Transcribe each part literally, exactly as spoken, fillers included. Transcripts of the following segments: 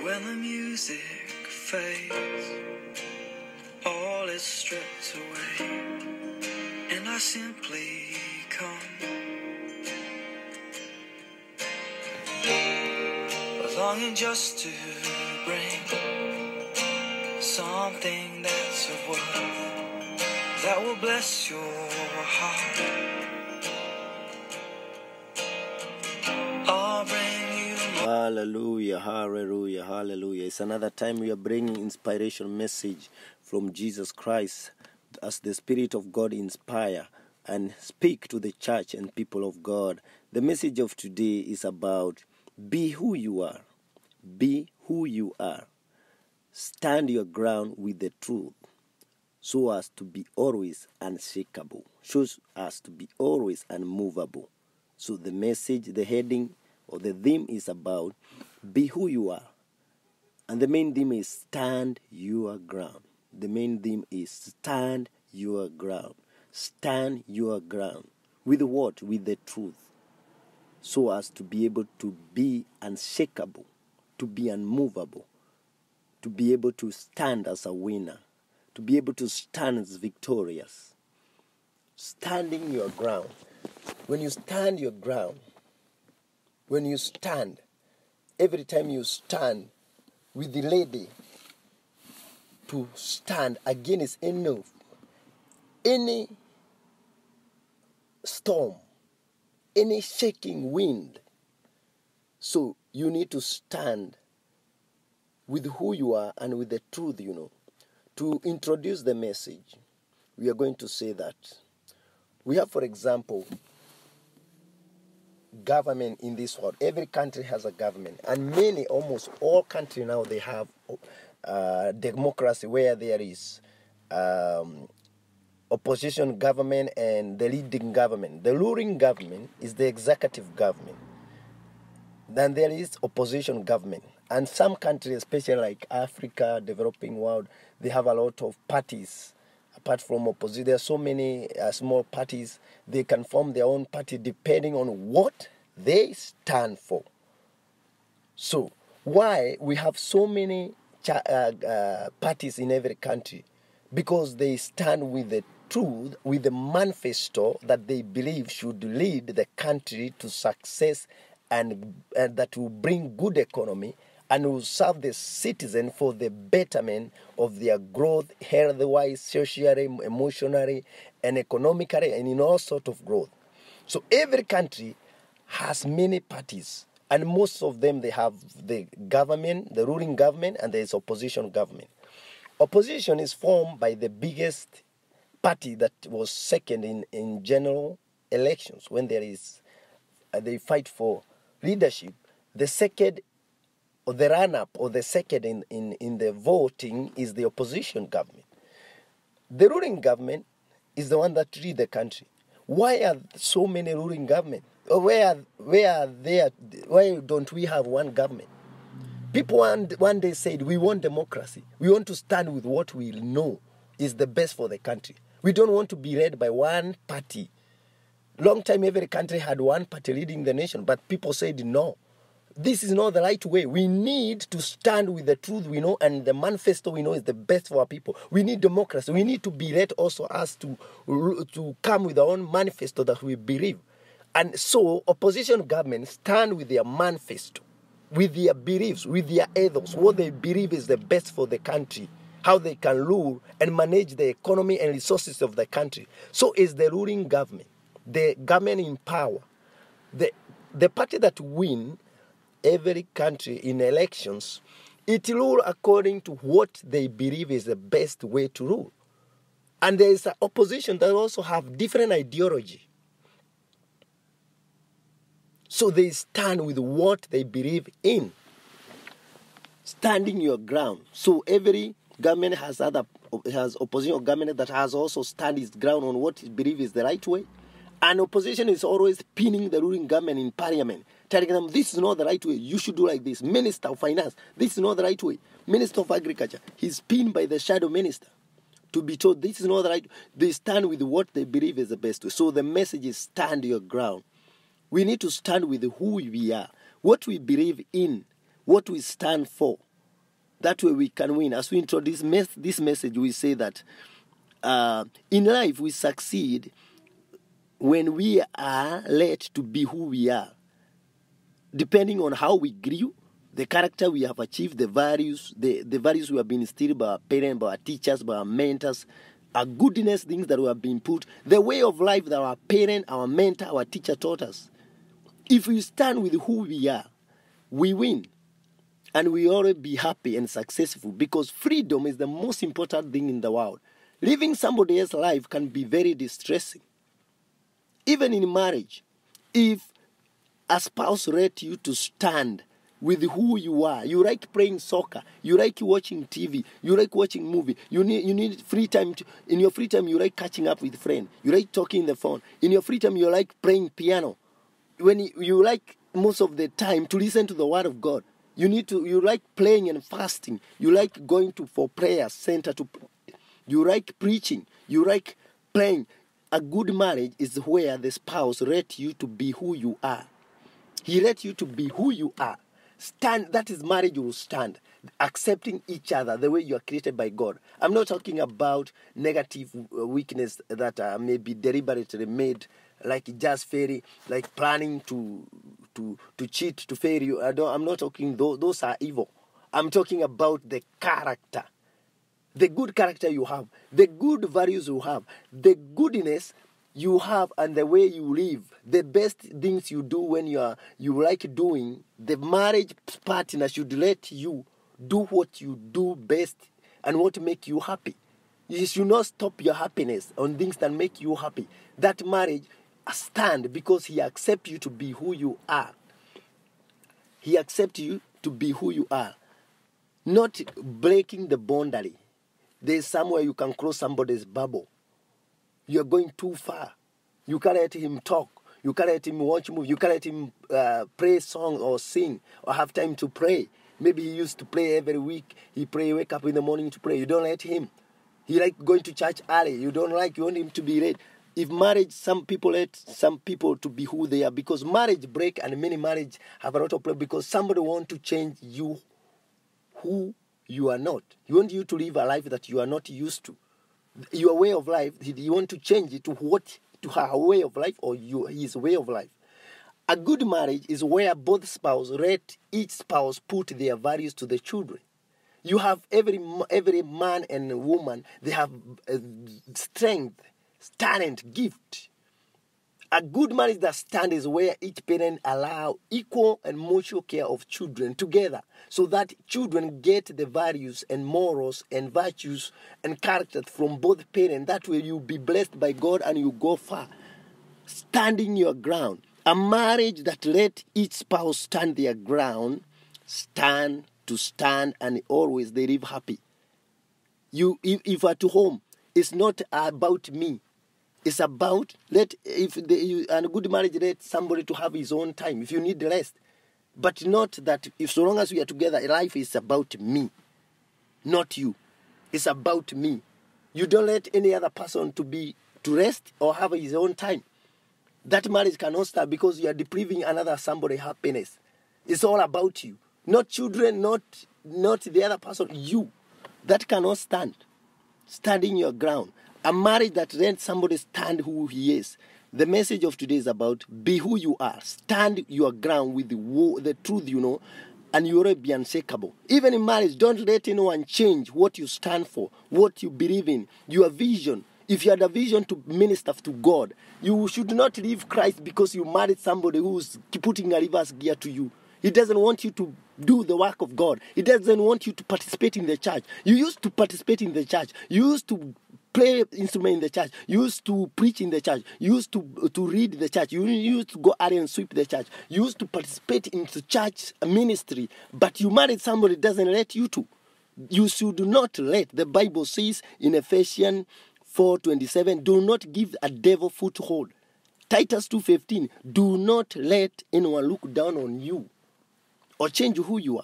when the music fades, all is stripped away, and I simply come, longing just to bring something that's of worth that will bless your heart. I'll bring you more. Hallelujah, hallelujah, hallelujah. It's another time we are bringing inspirational message from Jesus Christ as the Spirit of God inspire and speak to the church and people of God. The message of today is about be who you are. Be who you are. Stand your ground with the truth so as to be always unshakable. So as to be always unmovable. So the message, the heading or the theme is about be who you are. And the main theme is stand your ground. The main theme is stand your ground. Stand your ground. With what? With the truth. So as to be able to be unshakable, to be unmovable, to be able to stand as a winner, to be able to stand as victorious. Standing your ground. When you stand your ground, when you stand, every time you stand with the lady, to stand against any, any storm, any shaking wind. So you need to stand with who you are and with the truth, you know. To introduce the message, we are going to say that we have, for example, government in this world. Every country has a government, and many, almost all countries now, they have uh, democracy where there is um, opposition government and the leading government. The ruling government is the executive government. Then there is opposition government. And some countries, especially like Africa, developing world, they have a lot of parties. Apart from opposition, there are so many uh, small parties. They can form their own party depending on what they stand for. So, why we have so many cha- uh, uh, parties in every country? Because they stand with the truth, with the manifesto that they believe should lead the country to success and, and that will bring good economy and will serve the citizen for the betterment of their growth, health-wise, socially, emotionally, and economically, and in all sorts of growth. So every country has many parties, and most of them, they have the government, the ruling government, and there is opposition government. Opposition is formed by the biggest party that was second in, in general elections. When there is, uh, they fight for leadership, the second or the run-up or the second in, in, in the voting is the opposition government. The ruling government is the one that leads the country. Why are so many ruling government? Or where, where are there, why don't we have one government? People one, one day said, we want democracy. We want to stand with what we know is the best for the country. We don't want to be led by one party. Long time every country had one party leading the nation, but people said no. This is not the right way. We need to stand with the truth we know and the manifesto we know is the best for our people. We need democracy. We need to be led also us to, to come with our own manifesto that we believe. And so opposition governments stand with their manifesto, with their beliefs, with their ethos, what they believe is the best for the country, how they can rule and manage the economy and resources of the country. So is the ruling government, the government in power. The, the party that win every country in elections, it rule according to what they believe is the best way to rule. And there is an opposition that also have different ideology. So they stand with what they believe in. Standing your ground. So every government has other has opposition government that has also stand its ground on what it believes is the right way. And opposition is always pinning the ruling government in parliament, telling them this is not the right way, you should do like this. Minister of Finance, this is not the right way. Minister of Agriculture, he's pinned by the shadow minister to be told this is not the right way. They stand with what they believe is the best way. So the message is stand your ground. We need to stand with who we are, what we believe in, what we stand for. That way we can win. As we introduce mes- this message, we say that uh, in life we succeed when we are led to be who we are, depending on how we grew, the character we have achieved, the values, the, the values we have been instilled by our parents, by our teachers, by our mentors, our goodness, things that we have been put, the way of life that our parent, our mentor, our teacher taught us. If we stand with who we are, we win. And we ought to be happy and successful, because freedom is the most important thing in the world. Living somebody else's life can be very distressing. Even in marriage, if a spouse let you to stand with who you are, you like playing soccer, you like watching T V, you like watching movie, you need you need free time. To, in your free time, you like catching up with friends, you like talking on the phone. In your free time, you like playing piano. When you, you like most of the time to listen to the word of God, you need to. You like playing and fasting. You like going to for prayer center to. You like preaching. You like playing. A good marriage is where the spouse let you to be who you are. He let you to be who you are. Stand. That is marriage will stand. Accepting each other the way you are created by God. I'm not talking about negative weakness that uh, may be deliberately made, like just fairy, like planning to to to cheat, to fail you. I don't, I'm not talking those. Those are evil. I'm talking about the character. The good character you have, the good values you have, the goodness you have, and the way you live, the best things you do when you are you like doing. The marriage partner should let you do what you do best and what make you happy. You should not stop your happiness on things that make you happy. That marriage stand because he accepts you to be who you are. He accepts you to be who you are, not breaking the boundary. There's somewhere you can cross somebody's bubble. You're going too far. You can't let him talk. You can't let him watch movie. You can't let him uh, pray song or sing or have time to pray. Maybe he used to pray every week. He pray, wake up in the morning to pray. You don't let him. He like going to church early. You don't like, you want him to be late. If marriage, some people let some people to be who they are, because marriage break and many marriage have a lot of problems because somebody want to change you who you are not. He want you to live a life that you are not used to. Your way of life, you want to change it to what, to her way of life or you, his way of life. A good marriage is where both spouses let each spouse put their values to the children. You have every every man and woman, they have uh, strength, talent, gift. A good marriage that stands is where each parent allow equal and mutual care of children together, so that children get the values and morals and virtues and character from both parents. That way you'll be blessed by God and you go far. Standing your ground. A marriage that let each spouse stand their ground, stand to stand, and always they live happy. You, if, if at home, it's not about me. It's about, let if the, you, and a good marriage let somebody to have his own time if you need rest. But not that if so long as we are together, life is about me, not you. It's about me. You don't let any other person to be to rest or have his own time. That marriage cannot start because you are depriving another somebody happiness. It's all about you. Not children, not not the other person, you. That cannot stand. Standing your ground. A marriage that lets somebody stand who he is. The message of today is about be who you are. Stand your ground with the, the truth you know, and you will be unshakable. Even in marriage, don't let anyone change what you stand for, what you believe in, your vision. If you had a vision to minister to God, you should not leave Christ because you married somebody who's putting a reverse gear to you. He doesn't want you to do the work of God. He doesn't want you to participate in the church. You used to participate in the church. You used to play instrument in the church. You used to preach in the church. You used to, to read the church. You used to go out and sweep the church. You used to participate in the church ministry. But you married somebody that doesn't let you to. You should not let. The Bible says in Ephesians four twenty-seven, do not give a devil foothold. Titus two fifteen, do not let anyone look down on you or change who you are.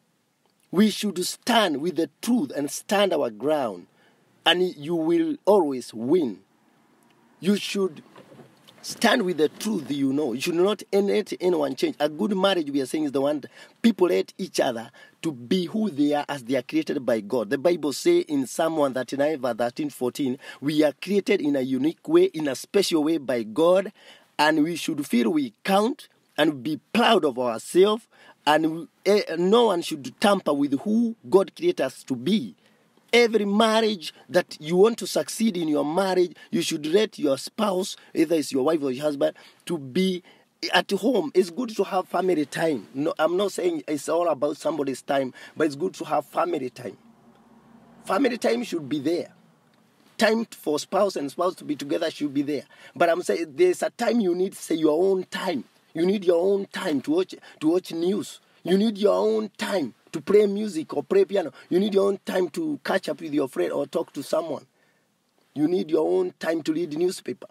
We should stand with the truth and stand our ground, and you will always win. You should Stand with the truth you know. You should not let anyone change. A good marriage, we are saying, is the one that people let each other to be who they are as they are created by God. The Bible says in Psalm one thirty-nine, verse thirteen, fourteen, we are created in a unique way, in a special way by God, and we should feel we count and be proud of ourselves, and we, uh, no one should tamper with who God created us to be. Every marriage that you want to succeed in your marriage, you should let your spouse, either it's your wife or your husband, to be at home. It's good to have family time. No, I'm not saying it's all about somebody's time, but it's good to have family time. Family time should be there. Time for spouse and spouse to be together should be there. But I'm saying there's a time you need, say, your own time. You need your own time to watch to watch news. You need your own time to play music or play piano. You need your own time to catch up with your friend or talk to someone. You need your own time to read the newspaper.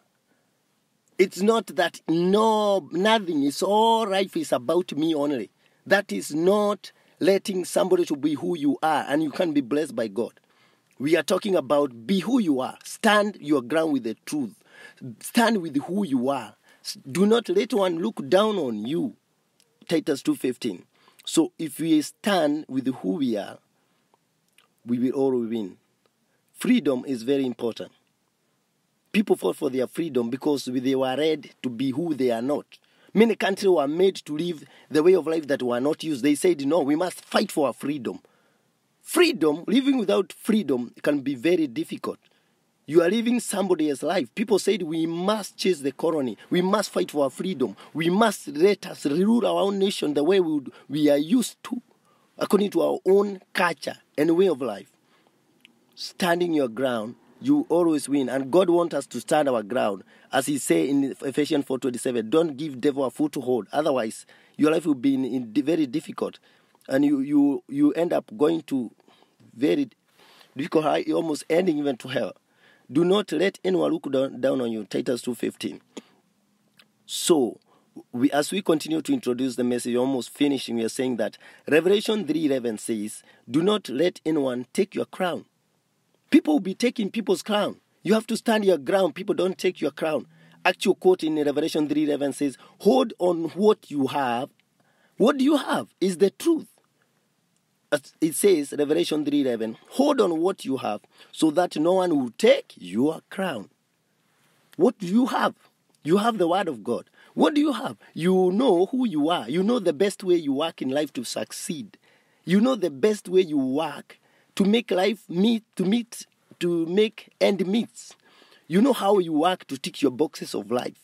It's not that no, nothing. It's all life is about me only. That is not letting somebody to be who you are, and you can be blessed by God. We are talking about be who you are. Stand your ground with the truth. Stand with who you are. Do not let one look down on you. Titus two fifteen. So if we stand with who we are, we will all win. Freedom is very important. People fought for their freedom because they were ready to be who they are not. Many countries were made to live the way of life that were not used. They said, no, we must fight for our freedom. Freedom, living without freedom can be very difficult. You are living somebody else's life. People said we must chase the colony. We must fight for our freedom. We must let us rule our own nation the way we, would, we are used to, according to our own culture and way of life. Standing your ground, you always win. And God wants us to stand our ground. As he said in Ephesians four twenty-seven, don't give devil a foothold. Otherwise, your life will be in, in very difficult. And you, you, you end up going to very difficult, almost ending even to hell. Do not let anyone look down, down on you. Titus two fifteen. So, we, as we continue to introduce the message, almost finishing, we are saying that Revelation three eleven says, do not let anyone take your crown. People will be taking people's crown. You have to stand your ground. People don't take your crown. Actual quote in Revelation three eleven says, hold on what you have. What do you have is the truth. It says, Revelation three eleven, hold on what you have so that no one will take your crown. What do you have? You have the word of God. What do you have? You know who you are. You know the best way you work in life to succeed. You know the best way you work to make life meet, to meet, to make end meets. You know how you work to tick your boxes of life.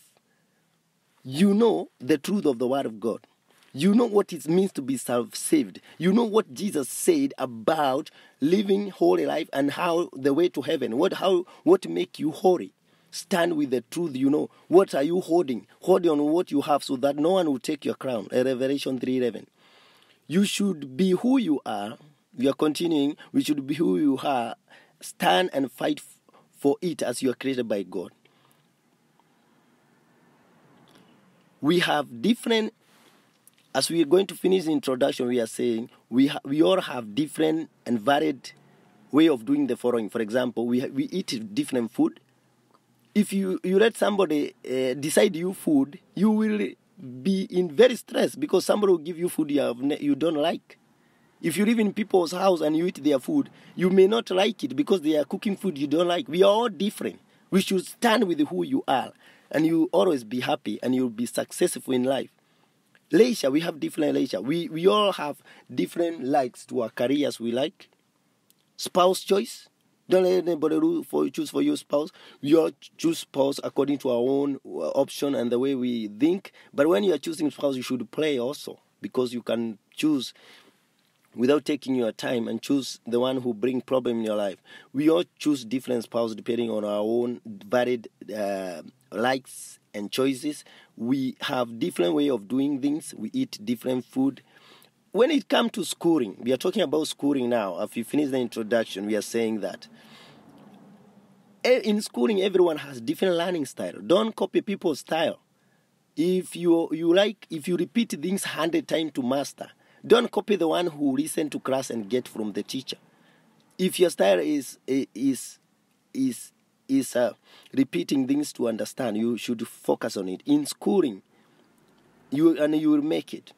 You know the truth of the word of God. You know what it means to be saved. You know what Jesus said about living holy life and how the way to heaven. What how what make you holy? Stand with the truth. You know what are you holding? Hold on what you have so that no one will take your crown. Revelation three eleven. You should be who you are. We are continuing. We should be who you are. Stand and fight for it as you are created by God. We have different. As we are going to finish the introduction, we are saying we ha- we all have different and varied way of doing the following. For example, we ha- we eat different food. If you, you let somebody uh, decide you food, you will be in very stress because somebody will give you food you, have ne- you don't like. If you live in people's house and you eat their food, you may not like it because they are cooking food you don't like. We are all different. We should stand with who you are, and you always be happy and you'll be successful in life. Leisure, we have different leisure. We we all have different likes to our careers we like. Spouse choice. Don't let anybody for, choose for your spouse. We all choose spouse according to our own option and the way we think. But when you are choosing spouse, you should play also. Because you can choose without taking your time and choose the one who brings problem in your life. We all choose different spouse depending on our own varied uh, likes and choices. We have different way of doing things. We eat different food. When it comes to schooling, we are talking about schooling now. If you finish the introduction, we are saying that in schooling, everyone has different learning style. Don't copy people's style. If you you like, if you repeat things hundred times to master, don't copy the one who listen to class and get from the teacher. If your style is is is is uh, repeating things to understand. You should focus on it. In schooling, you and you will make it.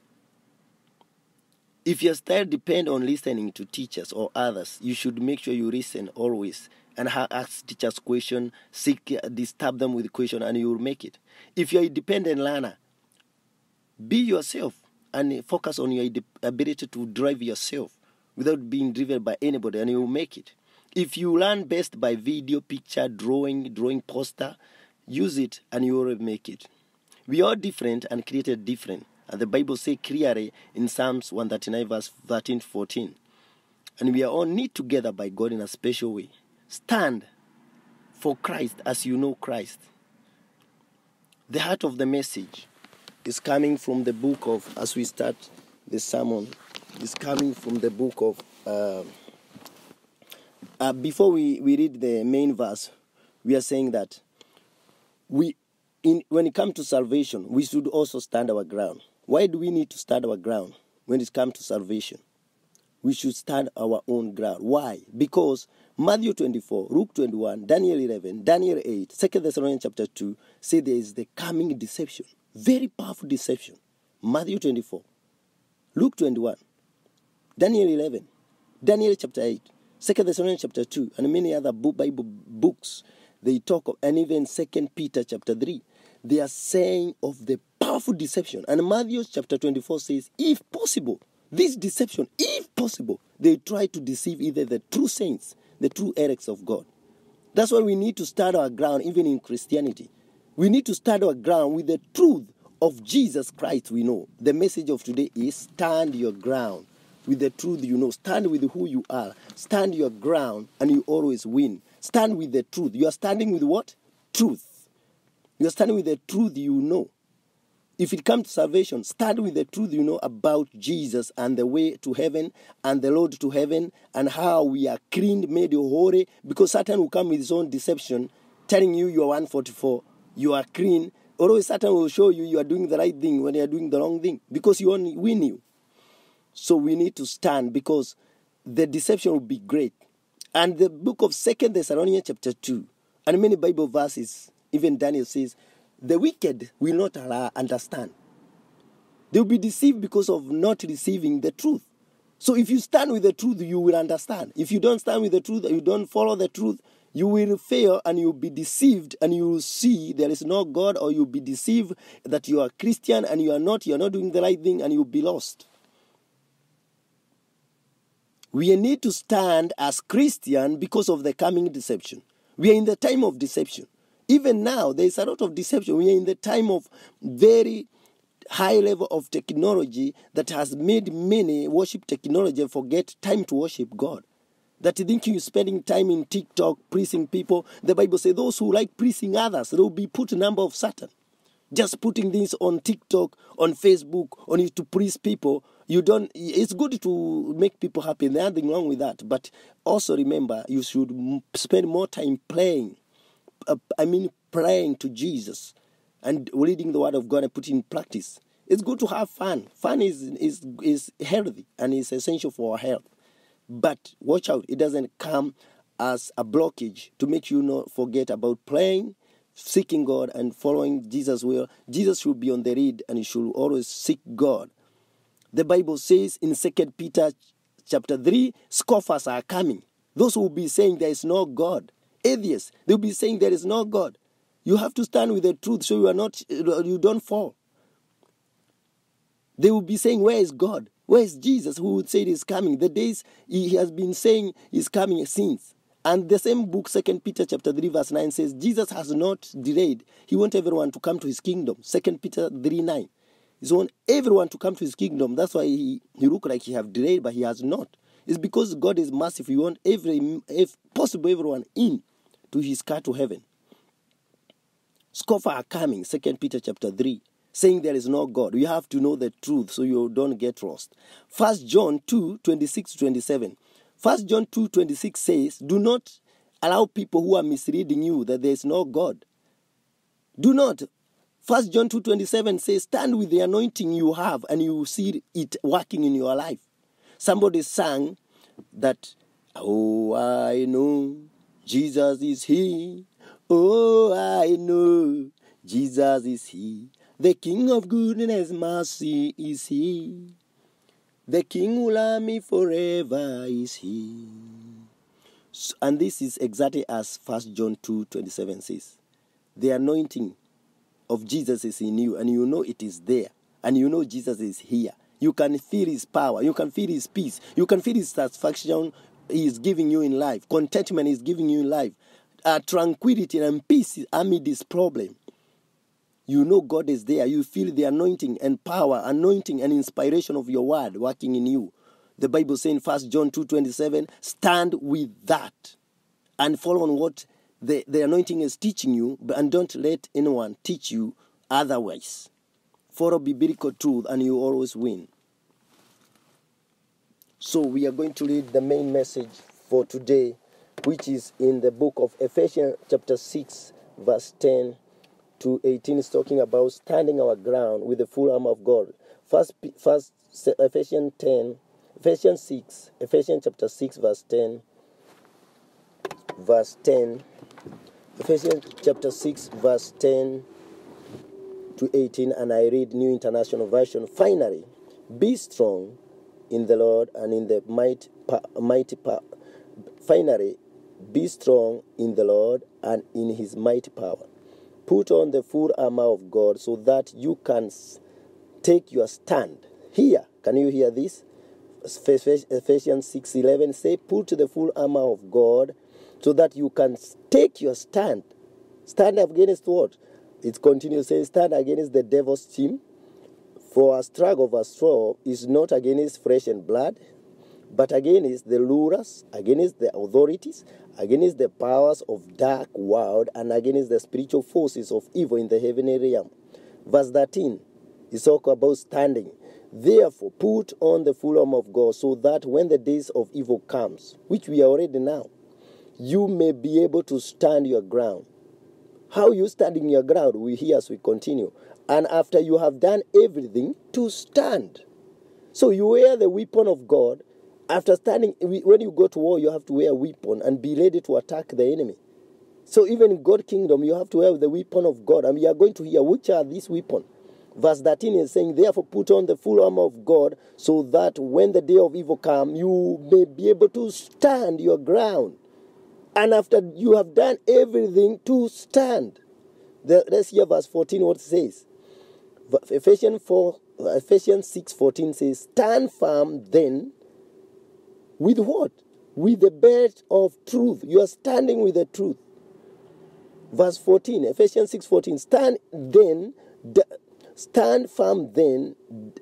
If your style depends on listening to teachers or others, you should make sure you listen always and ask teachers questions, seek, disturb them with questions, and you will make it. If you're a dependent learner, be yourself and focus on your ability to drive yourself without being driven by anybody, and you will make it. If you learn best by video, picture, drawing, drawing poster, use it and you will make it. We are different and created different. And the Bible says clearly in Psalms one thirty-nine verse thirteen to fourteen. And we are all knit together by God in a special way. Stand for Christ as you know Christ. The heart of the message is coming from the book of, as we start the sermon, is coming from the book of, uh, uh, before we, we read the main verse, we are saying that we, in when it comes to salvation, we should also stand our ground. Why do we need to stand our ground when it comes to salvation? We should stand our own ground. Why? Because Matthew twenty-four, Luke twenty-one, Daniel eleven, Daniel eight, Second Thessalonians chapter two say there is the coming deception. Very powerful deception. Matthew twenty-four, Luke twenty-one, Daniel eleven, Daniel chapter eight, Second Thessalonians chapter two, and many other Bible books they talk of, and even Second Peter chapter three. They are saying of the powerful deception. And Matthew chapter twenty-four says, if possible, this deception, if possible, they try to deceive either the true saints, the true elects of God. That's why we need to stand our ground, even in Christianity. We need to stand our ground with the truth of Jesus Christ we know. The message of today is stand your ground with the truth you know. Stand with who you are. Stand your ground and you always win. Stand with the truth. You are standing with what? Truth. You are standing with the truth you know. If it comes to salvation, stand with the truth you know about Jesus and the way to heaven and the road to heaven and how we are cleaned, made holy, because Satan will come with his own deception, telling you you are one forty-four, you are clean. Always Satan will show you you are doing the right thing when you are doing the wrong thing, because you only win you. So we need to stand, because the deception will be great. And the book of Second Thessalonians chapter two, and many Bible verses, even Daniel says, the wicked will not understand. They will be deceived because of not receiving the truth. So if you stand with the truth, you will understand. If you don't stand with the truth, you don't follow the truth, you will fail and you will be deceived, and you will see there is no God, or you will be deceived that you are Christian and you are not, you are not doing the right thing, and you will be lost. We need to stand as Christian because of the coming deception. We are in the time of deception. Even now, there is a lot of deception. We are in the time of very high level of technology that has made many worship technology and forget time to worship God. That thinking you're spending time in TikTok praising people. The Bible says those who like praising others, they will be put in number of Satan. Just putting things on TikTok, on Facebook, on you to praise people. You don't. It's good to make people happy. There's nothing wrong with that. But also remember, you should spend more time praying. Uh, I mean, praying to Jesus and reading the Word of God and putting in practice. It's good to have fun. Fun is is is healthy and is essential for our health. But watch out, it doesn't come as a blockage to make you not forget about praying, seeking God, and following Jesus' will. Jesus should be on the lead, and you should always seek God. The Bible says in Second Peter chapter three, scoffers are coming. Those who will be saying there is no God. Atheists, they will be saying there is no God. You have to stand with the truth so you are not, you don't fall. They will be saying, where is God? Where is Jesus, who would say he is coming? The days he has been saying he is coming since. And the same book, Second Peter chapter three, verse nine says, Jesus has not delayed. He wants everyone to come to his kingdom. Second Peter three, nine. He wants everyone to come to his kingdom. That's why he, he look like he have delayed, but he has not. It's because God is massive. He wants every, if possible, everyone in to his car to heaven. Scoffers are coming, Second Peter chapter three, saying there is no God. You have to know the truth so you don't get lost. First John two, twenty-six to twenty-seven. First John two, twenty-six says, do not allow people who are misleading you that there is no God. Do not. First John two, twenty-seven says, stand with the anointing you have and you will see it working in your life. Somebody sang that, oh, I know Jesus is He. Oh, I know Jesus is He. The King of goodness, mercy is He. The King who love me forever is He. And this is exactly as First John two twenty-seven says. The anointing of Jesus is in you, and you know it is there, and you know Jesus is here. You can feel His power, you can feel His peace, you can feel His satisfaction He is giving you in life, contentment He is giving you in life, uh, tranquility and peace amid this problem. You know God is there. You feel the anointing and power, anointing and inspiration of your word working in you. The Bible saying First John two twenty-seven, stand with that and follow on what the, the anointing is teaching you, and don't let anyone teach you otherwise. Follow biblical truth and you always win. So we are going to read the main message for today, which is in the book of Ephesians chapter six, verse ten to eighteen. Is talking about standing our ground with the full armor of God. First, first Ephesians ten, Ephesians six, Ephesians chapter six, verse ten, verse ten, Ephesians chapter six, verse ten to eighteen, and I read New International Version. Finally, be strong in the Lord and in the mighty, mighty power. Finally, be strong in the Lord and in His mighty power. Put on the full armor of God so that you can take your stand. Here, can you hear this? Ephesians six eleven say, put the full armor of God so that you can take your stand. Stand against what? It continues saying, stand against the devil's team. For our struggle of our struggle is not against flesh and blood, but against the rulers, against the authorities, against the powers of dark world, and against the spiritual forces of evil in the heavenly realm. Verse thirteen is talking about standing. Therefore, put on the full armor of God, so that when the days of evil comes, which we are already now, you may be able to stand your ground. How you standing your ground, we hear as we continue. And after you have done everything, to stand. So you wear the weapon of God. After standing, when you go to war, you have to wear a weapon and be ready to attack the enemy. So even in God's kingdom, you have to wear the weapon of God. And we are going to hear which are these weapons. Verse thirteen is saying, therefore put on the full armor of God, so that when the day of evil comes, you may be able to stand your ground. And after you have done everything, to stand. The, let's hear verse fourteen what it says. Ephesians four, Ephesians six fourteen says, stand firm then. With what? With the belt of truth. You are standing with the truth. Verse fourteen, Ephesians six fourteen. Stand then, stand firm then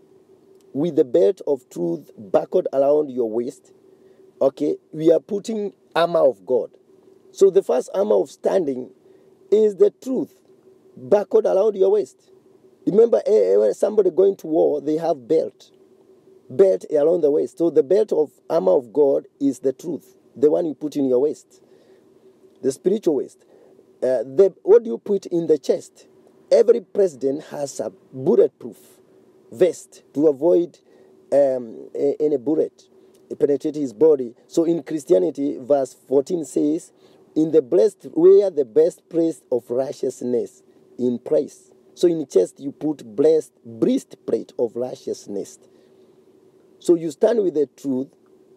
with the belt of truth buckled around your waist. Okay, we are putting armor of God. So the first armor of standing is the truth buckled around your waist. Remember, when somebody going to war, they have belt. Belt around the waist. So the belt of armor of God is the truth, the one you put in your waist, the spiritual waist. Uh, the, what do you put in the chest? Every president has a bulletproof vest to avoid um, any bullet penetrating his body. So in Christianity, verse fourteen says, in the breast, wear the breastplate of righteousness in praise. So in chest, you put breast, breastplate of righteousness. So you stand with the truth.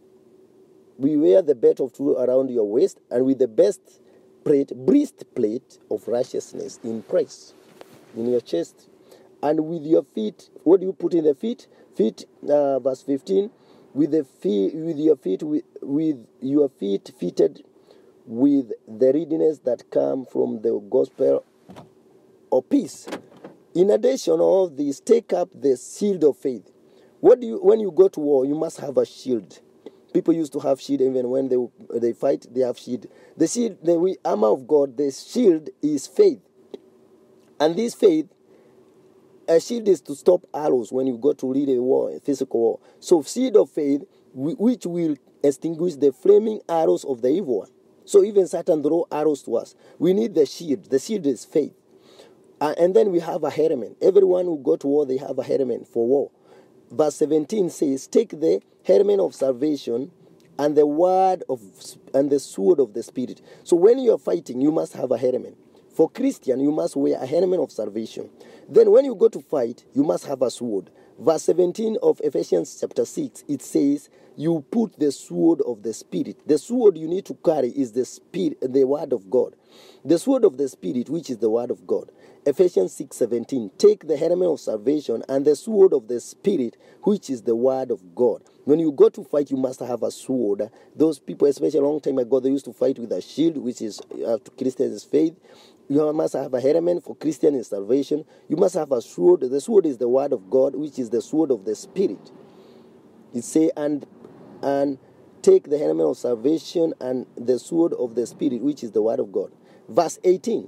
We wear the belt of truth around your waist, and with the breastplate, breastplate of righteousness in praise, in your chest. And with your feet, what do you put in the feet? Feet, uh, verse fifteen. With the feet, with your feet, with, with your feet fitted with the readiness that come from the gospel of peace. In addition to all this, take up the shield of faith. What do you, when you go to war, you must have a shield. People used to have shield even when they they fight, they have shield. The shield, the armor of God, the shield is faith. And this faith, a shield is to stop arrows when you go to lead a war, a physical war. So shield of faith, which will extinguish the flaming arrows of the evil one. So even Satan throw arrows to us. We need the shield. The shield is faith. Uh, and then we have a helmet. Everyone who go to war, they have a helmet for war. Verse seventeen says, take the helmet of salvation and the word of and the sword of the Spirit. So when you are fighting, you must have a helmet. For Christian, you must wear a helmet of salvation. Then when you go to fight, you must have a sword. Verse seventeen of Ephesians chapter six, it says, you put the sword of the Spirit. The sword you need to carry is the Spirit, the word of God. The sword of the Spirit, which is the word of God. Ephesians six seventeen, take the helmet of salvation and the sword of the Spirit, which is the word of God. When you go to fight, you must have a sword. Those people, especially a long time ago, they used to fight with a shield, which is uh, to Christians' faith. You must have a helmet for Christian in salvation. You must have a sword. The sword is the word of God, which is the sword of the Spirit. It says, and and take the helmet of salvation and the sword of the Spirit, which is the word of God. Verse eighteen.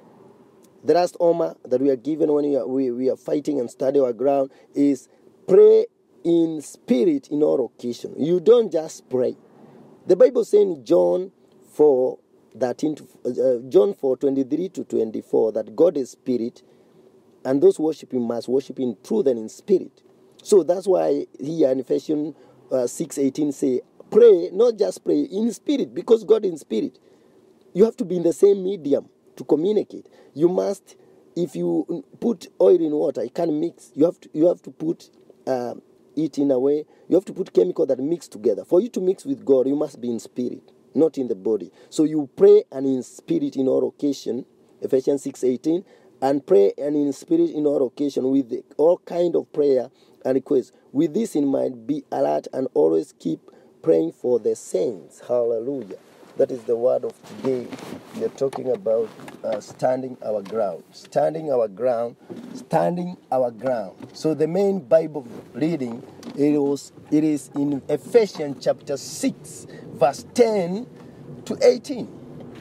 The last armor that we are given when we are, we, we are fighting and study our ground is pray in spirit in all occasion. You don't just pray. The Bible says in John four, thirteen to, uh, John four, twenty-three to twenty-four, that God is spirit, and those who worship him must worship in truth and in spirit. So that's why here in Ephesians uh, six eighteen say, pray, not just pray, in spirit, because God is in spirit. You have to be in the same medium to communicate. You must, if you put oil in water, it can't mix. You have to, you have to put uh, it in a way, you have to put chemical that mix together. For you to mix with God, you must be in spirit, not in the body. So you pray and in spirit in all occasion, Ephesians six eighteen, and pray and in spirit in all occasion with all kind of prayer and requests. With this in mind, be alert and always keep praying for the saints. Hallelujah. That is the word of today. We are talking about uh, standing our ground. Standing our ground. Standing our ground. So the main Bible reading, it, was, it is in Ephesians chapter six, verse ten to eighteen.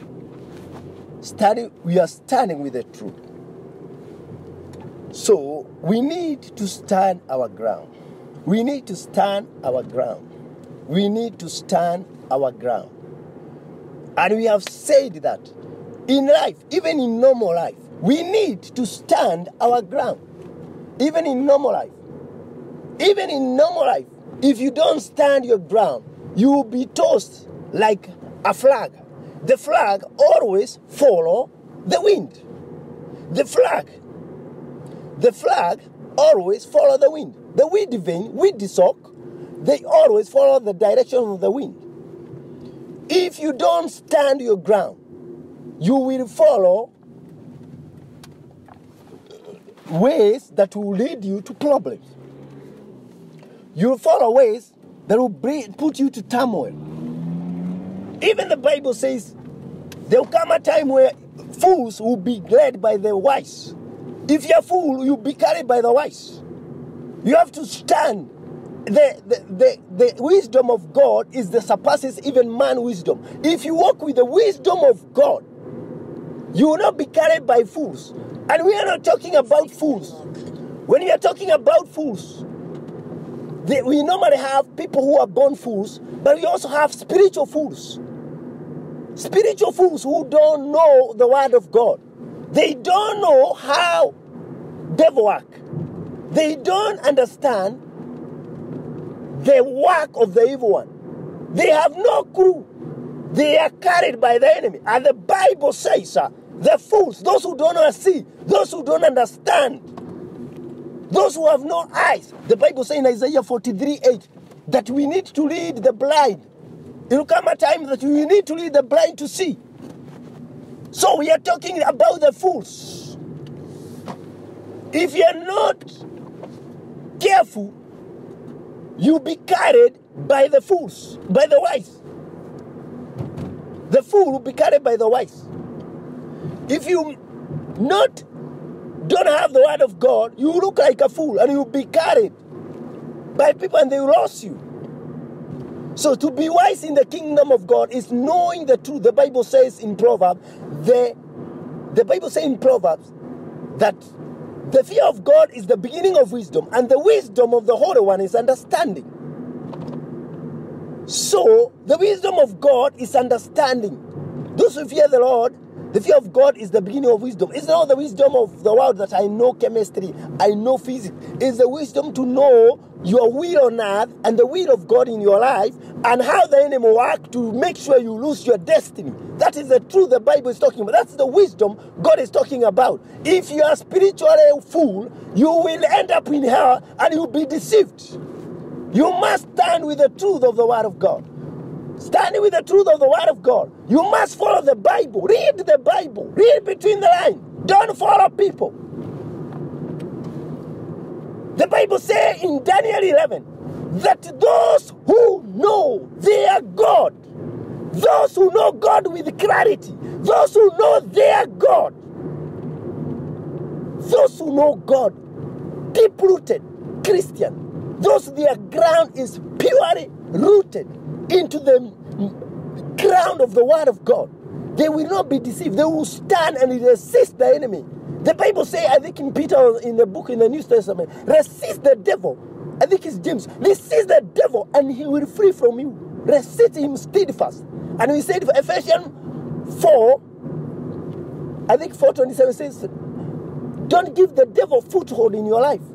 Standing, we are standing with the truth. So we need to stand our ground. We need to stand our ground. We need to stand our ground. And we have said that in life, even in normal life, we need to stand our ground. Even in normal life. Even in normal life, if you don't stand your ground, you will be tossed like a flag. The flag always follow the wind. The flag, the flag always follow the wind. The wind vane, wind sock, they always follow the direction of the wind. If you don't stand your ground, you will follow ways that will lead you to problems. You will follow ways that will bring, put you to turmoil. Even the Bible says there will come a time where fools will be led by the wise. If you're a fool, you'll be carried by the wise. You have to stand. The, the, the, the wisdom of God is the surpasses even man wisdom. If you walk with the wisdom of God, you will not be carried by fools. And we are not talking about fools. When we are talking about fools, they, we normally have people who are born fools, but we also have spiritual fools. Spiritual fools who don't know the word of God. They don't know how devil work. They don't understand the work of the evil one. They have no clue. They are carried by the enemy. And the Bible says, uh, the fools, those who don't see, those who don't understand, those who have no eyes. The Bible says in Isaiah forty-three eight that we need to lead the blind. It will come a time that we need to lead the blind to see. So we are talking about the fools. If you are not careful, you'll be carried by the fools, by the wise. The fool will be carried by the wise. If you not don't have the word of God, you look like a fool and you'll be carried by people and they will lose you. So to be wise in the kingdom of God is knowing the truth. The Bible says in Proverbs, the, the Bible says in Proverbs that the fear of God is the beginning of wisdom, and the wisdom of the Holy One is understanding. So, the wisdom of God is understanding. Those who fear the Lord The fear of God is the beginning of wisdom. It's not the wisdom of the world that I know chemistry, I know physics. It's the wisdom to know your will on earth and the will of God in your life, and how the enemy works to make sure you lose your destiny. That is the truth the Bible is talking about. That's the wisdom God is talking about. If you are spiritually a fool, you will end up in hell and you'll be deceived. You must stand with the truth of the Word of God. Standing with the truth of the Word of God. You must follow the Bible. Read the Bible. Read between the lines. Don't follow people. The Bible says in Daniel eleven that those who know their God, those who know God with clarity, those who know their God, those who know God, deep-rooted Christian, those their ground is purely rooted into the ground of the Word of God, they will not be deceived. They will stand and resist the enemy. The Bible says, I think in Peter, in the book in the New Testament, resist the devil. I think it's James. Resist the devil and he will flee from you. Resist him steadfast. And we said for Ephesians four, I think four twenty-seven says, don't give the devil foothold in your life.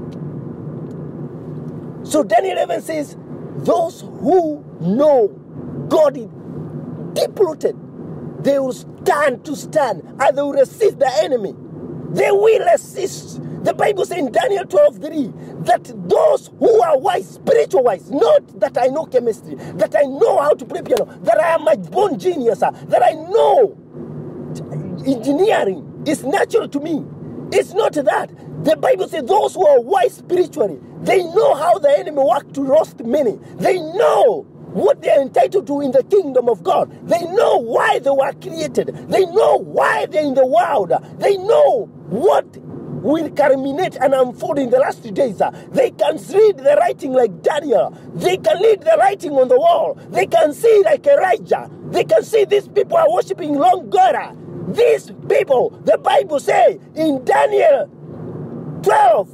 So Daniel eleven says, those who know God is deep-rooted, they will stand to stand and they will resist the enemy. They will resist. The Bible says in Daniel twelve three that those who are wise, spiritual wise, not that I know chemistry, that I know how to play piano, that I am a born genius, that I know engineering is natural to me. It's not that. The Bible says those who are wise spiritually, they know how the enemy works to roast many. They know what they are entitled to in the kingdom of God. They know why they were created. They know why they're in the world. They know what will culminate and unfold in the last three days. They can read the writing like Daniel. They can read the writing on the wall. They can see like Elijah. They can see these people are worshiping long God. These people, the Bible says in Daniel twelve,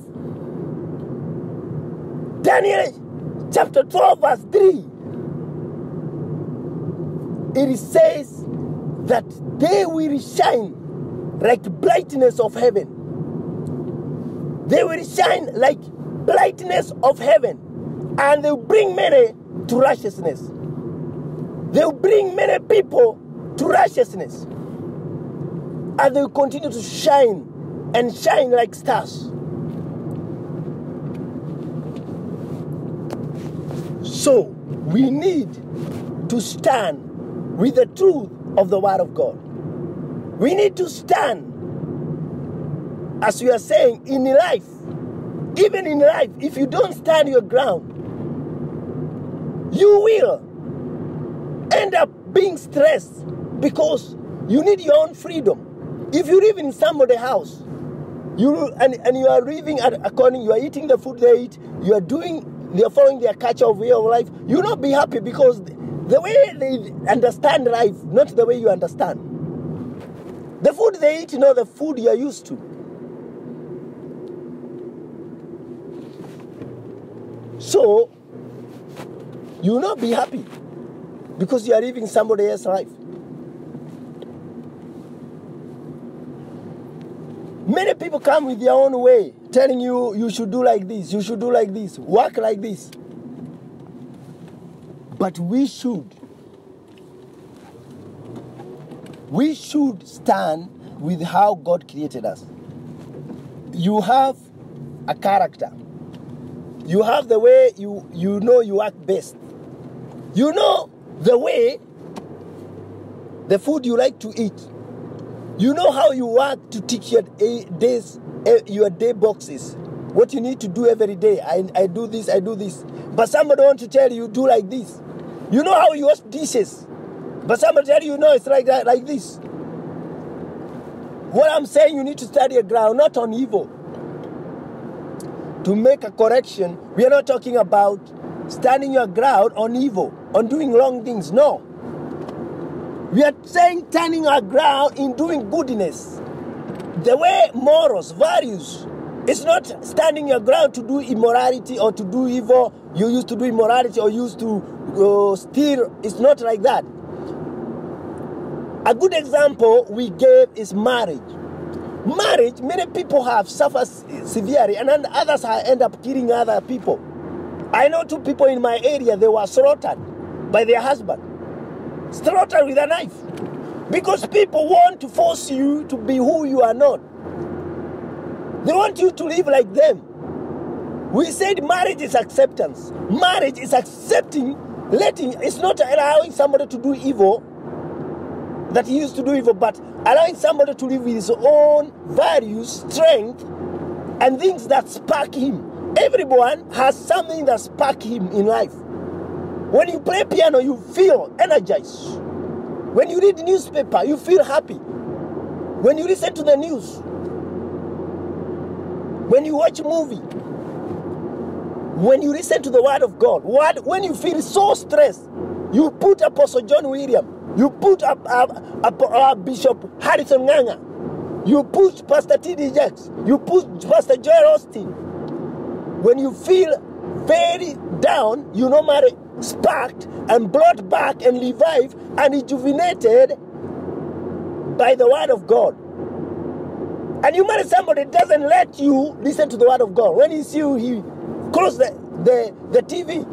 Daniel chapter twelve verse three, it says that they will shine like brightness of heaven. They will shine like brightness of heaven, and they will bring many to righteousness. They will bring many people to righteousness, and they will continue to shine and shine like stars. So we need to stand with the truth of the Word of God. We need to stand, as we are saying, in life. Even in life, if you don't stand your ground, you will end up being stressed because you need your own freedom. If you live in somebody's house, you and, and you are living according, you are eating the food they eat, you are doing, they are following their culture of way of life, you will not be happy because the way they understand life, not the way you understand. The food they eat, not the food you are used to. So, you will not be happy because you are living somebody else's life. Many people come with their own way, telling you, you should do like this, you should do like this, work like this. But we should, we should stand with how God created us. You have a character. You have the way you, you know you act best. You know the way, the food you like to eat. You know how you work to teach your days, your day boxes. What you need to do every day. I, I do this, I do this. But somebody wants to tell you, do like this. You know how you wash dishes. But somebody tell you, no, it's like that, like this. What I'm saying, you need to study a ground, not on evil. To make a correction, we are not talking about standing your ground on evil, on doing wrong things. No. We are saying standing our ground in doing goodness. The way morals, values. It's not standing your ground to do immorality or to do evil. You used to do immorality or used to uh, steal. It's not like that. A good example we gave is marriage. Marriage, many people have suffered severely, and then others have end up killing other people. I know two people in my area, they were slaughtered by their husband. Slaughtered with a knife. Because people want to force you to be who you are not. They want you to live like them. We said marriage is acceptance. Marriage is accepting, letting, it's not allowing somebody to do evil, that he used to do evil, but allowing somebody to live with his own values, strength, and things that spark him. Everyone has something that sparks him in life. When you play piano, you feel energized. When you read newspaper, you feel happy. When you listen to the news, when you watch movie, when you listen to the word of God, what, when you feel so stressed, you put Apostle John William, you put up, up, up, up Bishop Harrison Nganga, you put Pastor T D Jakes, you put Pastor Joel Austin. When you feel very down, you normally sparked and brought back and revived and rejuvenated by the word of God. And you marry somebody that doesn't let you listen to the word of God. When he see you, he close the, the, the T V.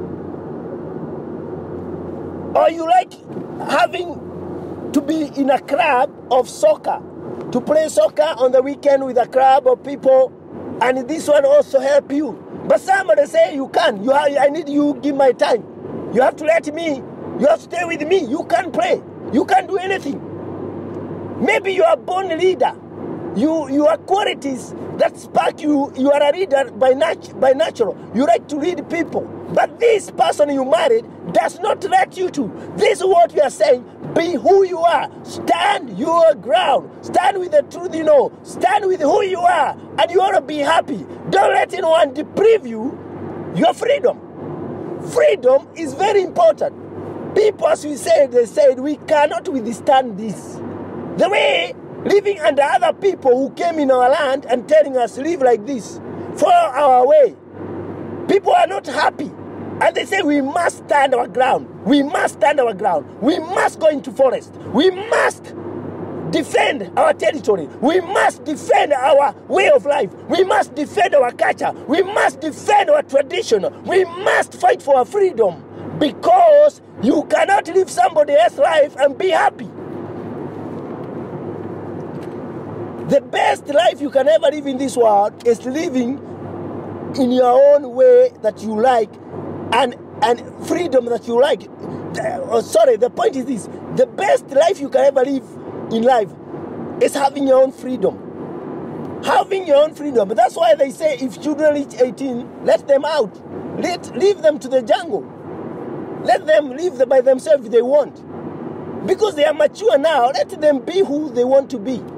Or you like having to be in a club of soccer, to play soccer on the weekend with a club of people, and this one also help you. But somebody say you can't. You have, I need you give my time. You have to let me. You have to stay with me. You can't play. You can't do anything. Maybe you are born leader. You you are qualities that spark you. You are a leader by nat by natural. You like to lead people. But this person you married does not let you to. This is what we are saying. Be who you are. Stand your ground. Stand with the truth you know. Stand with who you are. And you ought to be happy. Don't let anyone deprive you your freedom. Freedom is very important. People, as we said, they said, we cannot withstand this. The way living under other people who came in our land and telling us live like this, follow our way. People are not happy. And they say we must stand our ground. We must stand our ground. We must go into forest. We must defend our territory. We must defend our way of life. We must defend our culture. We must defend our tradition. We must fight for our freedom, because you cannot live somebody else's life and be happy. The best life you can ever live in this world is living in your own way that you like, and and freedom that you like. Oh, sorry, the point is this. The best life you can ever live in life is having your own freedom. Having your own freedom. But that's why they say if children reach eighteen, let them out. Let, leave them to the jungle. Let them live by themselves if they want. Because they are mature now, let them be who they want to be.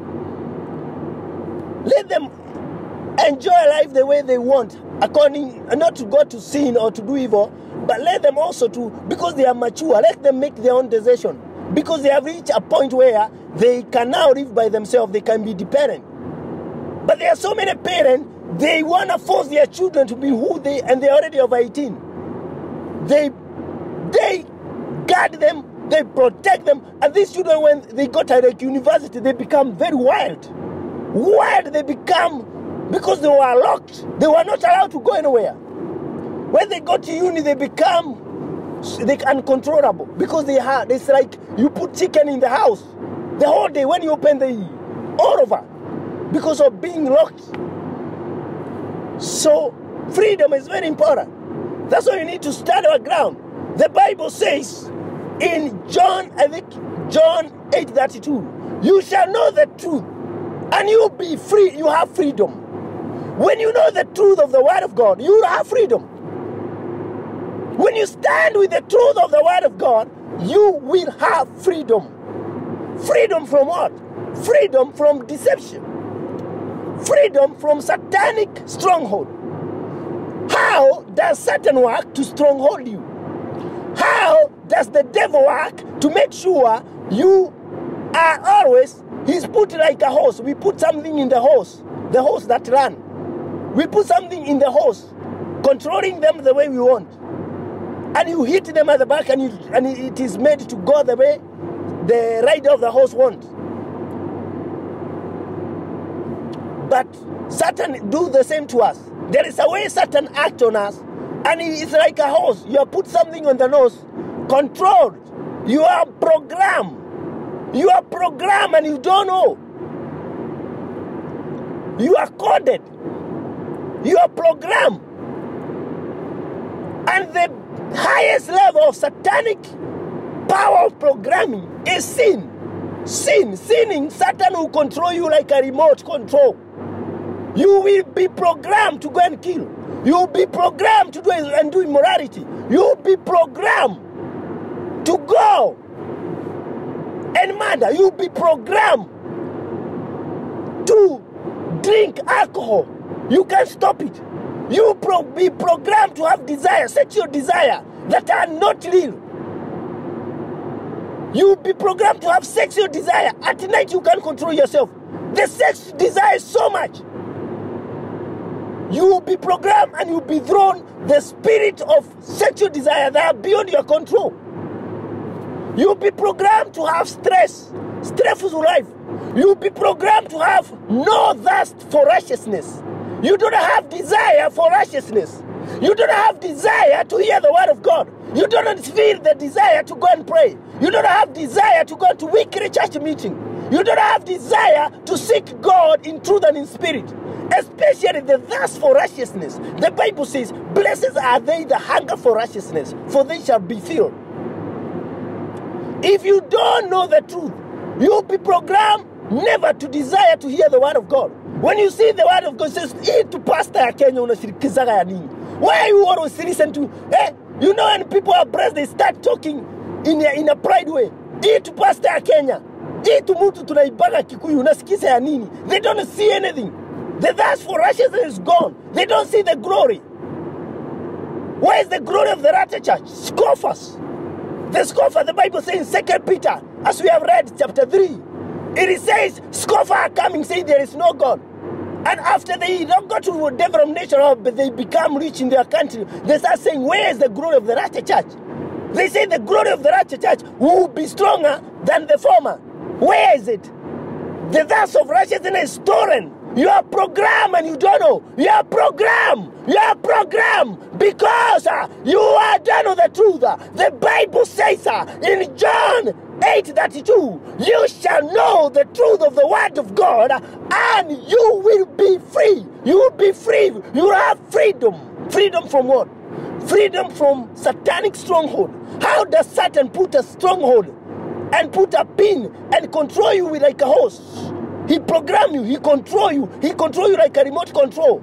Let them enjoy life the way they want, according, not to go to sin or to do evil, but let them also to, because they are mature, let them make their own decision. Because they have reached a point where they can now live by themselves, they can be dependent. But there are so many parents, they want to force their children to be who they, and they're already over eighteen. They, they guard them, they protect them, and these children, when they go to like university, they become very wild. Wild they become, because they were locked. They were not allowed to go anywhere. When they go to uni, they become they uncontrollable, because they have, it's like you put chicken in the house the whole day. When you open the all over, because of being locked. So freedom is very important. That's why you need to stand our ground. The Bible says in John, I think John eight thirty-two, you shall know the truth, and you'll be free. You have freedom. When you know the truth of the word of God, you have freedom. When you stand with the truth of the word of God, you will have freedom. Freedom from what? Freedom from deception. Freedom from satanic stronghold. How does Satan work to stronghold you? How does the devil work to make sure you are always, he's put like a horse. We put something in the horse, the horse that ran. We put something in the horse, controlling them the way we want. And you hit them at the back, and, you, and it is made to go the way the rider of the horse won't. But Satan do the same to us. There is a way Satan acts on us, and it's like a horse. You have put something on the nose, controlled. You are programmed. You are programmed and you don't know. You are coded. You are programmed. And the highest level of satanic power of programming is sin. Sin. Sinning, Satan will control you like a remote control. You will be programmed to go and kill. You will be programmed to do and do immorality. You will be programmed to go and murder. You will be programmed to drink alcohol. You can't stop it. You will pro be programmed to have desire, sexual desire that are not real. You will be programmed to have sexual desire. At night you can't control yourself. The sex desire is so much. You will be programmed and you will be thrown the spirit of sexual desire that are beyond your control. You will be programmed to have stress, stressful life. You will be programmed to have no thirst for righteousness. You don't have desire for righteousness. You don't have desire to hear the word of God. You don't feel the desire to go and pray. You don't have desire to go to weekly church meeting. You don't have desire to seek God in truth and in spirit. Especially the thirst for righteousness. The Bible says, blessed are they that hunger for righteousness, for they shall be filled. If you don't know the truth, you'll be programmed never to desire to hear the word of God. When you see the word of God says, eat to pastor Kenya, why are you always listen to, eh? You know, when people are blessed, they start talking in a, in a pride way. Eat to pastor Kenya. Eat to mutu tunaibaga Kikuyu, unasikisa ya nini? They don't see anything. The thirst for righteousness is gone. They don't see the glory. Where is the glory of the rapture church? Scoffers. The scoffer, the Bible says in Second Peter, as we have read chapter three, it says, scoffer are coming, saying there is no God. And after they don't go to a developed nation, but they become rich in their country, they start saying, where is the glory of the rapture church? They say the glory of the rapture church will be stronger than the former. Where is it? The thirst of righteousness is stolen. You are programmed and you don't know. You are programmed. You are programmed because uh, you are done with the truth. Uh, the Bible says uh, in John eight thirty-two, you shall know the truth of the word of God uh, and you will be free. You will be free. You will have freedom. Freedom from what? Freedom from satanic stronghold. How does Satan put a stronghold and put a pin and control you with like a horse? He program you, he control you, he control you like a remote control.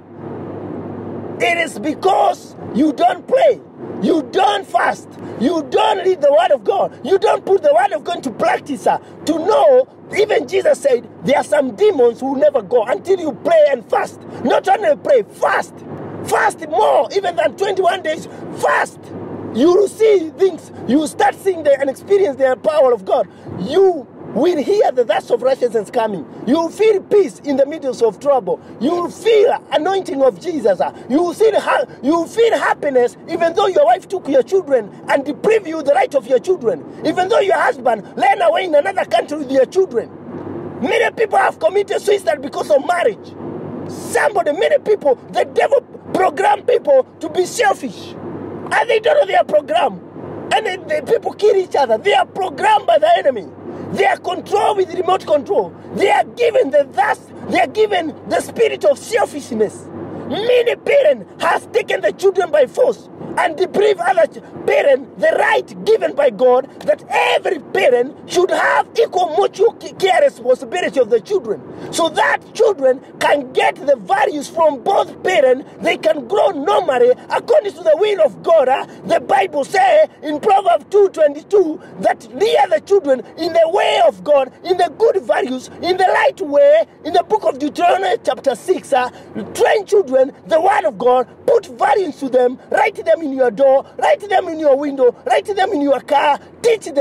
It is because you don't pray, you don't fast, you don't read the word of God, you don't put the word of God into practice uh, to know. Even Jesus said there are some demons who will never go until you pray and fast. Not only pray, fast. Fast more, even than twenty-one days, fast. You will see things, you will start seeing the, and experience the power of God. You will hear the thirst of righteousness coming. You will feel peace in the midst of trouble. You will feel anointing of Jesus. You will feel, you will feel happiness even though your wife took your children and deprived you the right of your children. Even though your husband ran away in another country with your children. Many people have committed suicide because of marriage. Somebody, many people, the devil programmed people to be selfish. And they don't know they are programmed. And then the people kill each other. They are programmed by the enemy. They are controlled with remote control. They are given the thus, they are given the spirit of selfishness. Many parents have taken the children by force and deprive other parents the right given by God that every parent should have equal mutual care responsibility of the children. So that children can get the values from both parents. They can grow normally according to the will of God. Uh, the Bible says in Proverbs two twenty-two that rear the children in the way of God, in the good values, in the right way. In the book of Deuteronomy chapter six, uh, train children the word of God, put values to them, write them in your door, write them in your window, write them in your car, teach them, put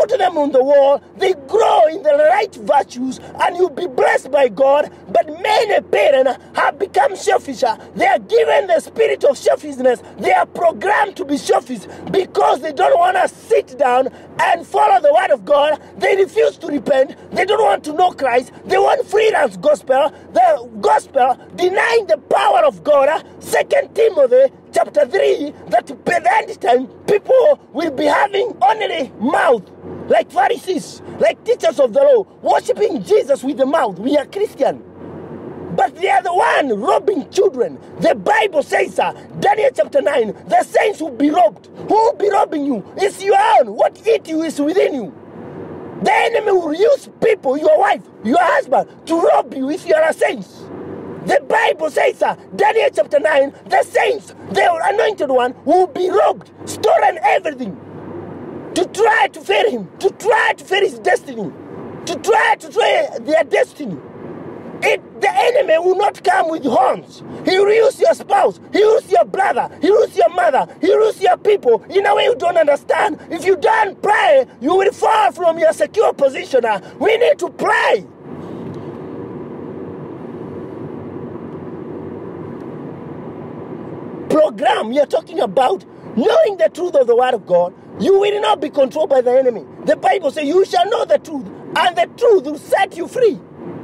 put them on the wall, they grow in the right virtues, and you'll be blessed by God. But many parents have become selfish. They are given the spirit of selfishness. They are programmed to be selfish because they don't want to sit down and follow the word of God. They refuse to repent. They don't want to know Christ. They want freelance gospel. The gospel denying the power of God. Second Timothy chapter three, that by the end time, people will be having only mouth, like Pharisees, like teachers of the law, worshipping Jesus with the mouth. We are Christian. But they are the one robbing children. The Bible says, uh, Daniel chapter nine, the saints will be robbed. Who will be robbing you? It's your own. What eat you is within you. The enemy will use people, your wife, your husband, to rob you if you are a saint. The Bible says, uh, Daniel chapter nine, the saints, the anointed one, will be robbed, stolen everything, to try to fail him, to try to fail his destiny, to try to fail their destiny. It, the enemy will not come with horns. He will use your spouse, he will use your brother, he will use your mother, he will use your people in a way you don't understand. If you don't pray, you will fall from your secure position. We need to pray. Program, you're talking about knowing the truth of the word of God. You will not be controlled by the enemy. The Bible says you shall know the truth, and the truth will set you free.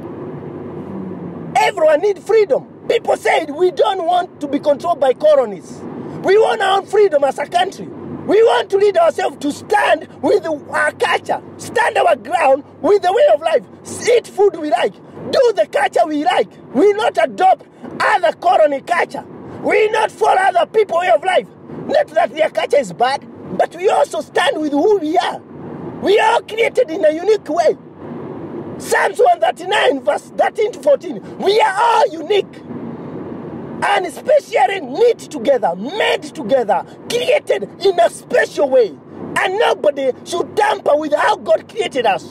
Everyone needs freedom. People said we don't want to be controlled by colonies. We want our own freedom as a country. We want to lead ourselves to stand with our culture, stand our ground with the way of life, eat food we like, do the culture we like. We not adopt other colony culture. We not follow other people's way of life. Not that their culture is bad, but we also stand with who we are. We are all created in a unique way. Psalms one thirty-nine, verse thirteen to fourteen. We are all unique and especially knit together, made together, created in a special way. And nobody should tamper with how God created us.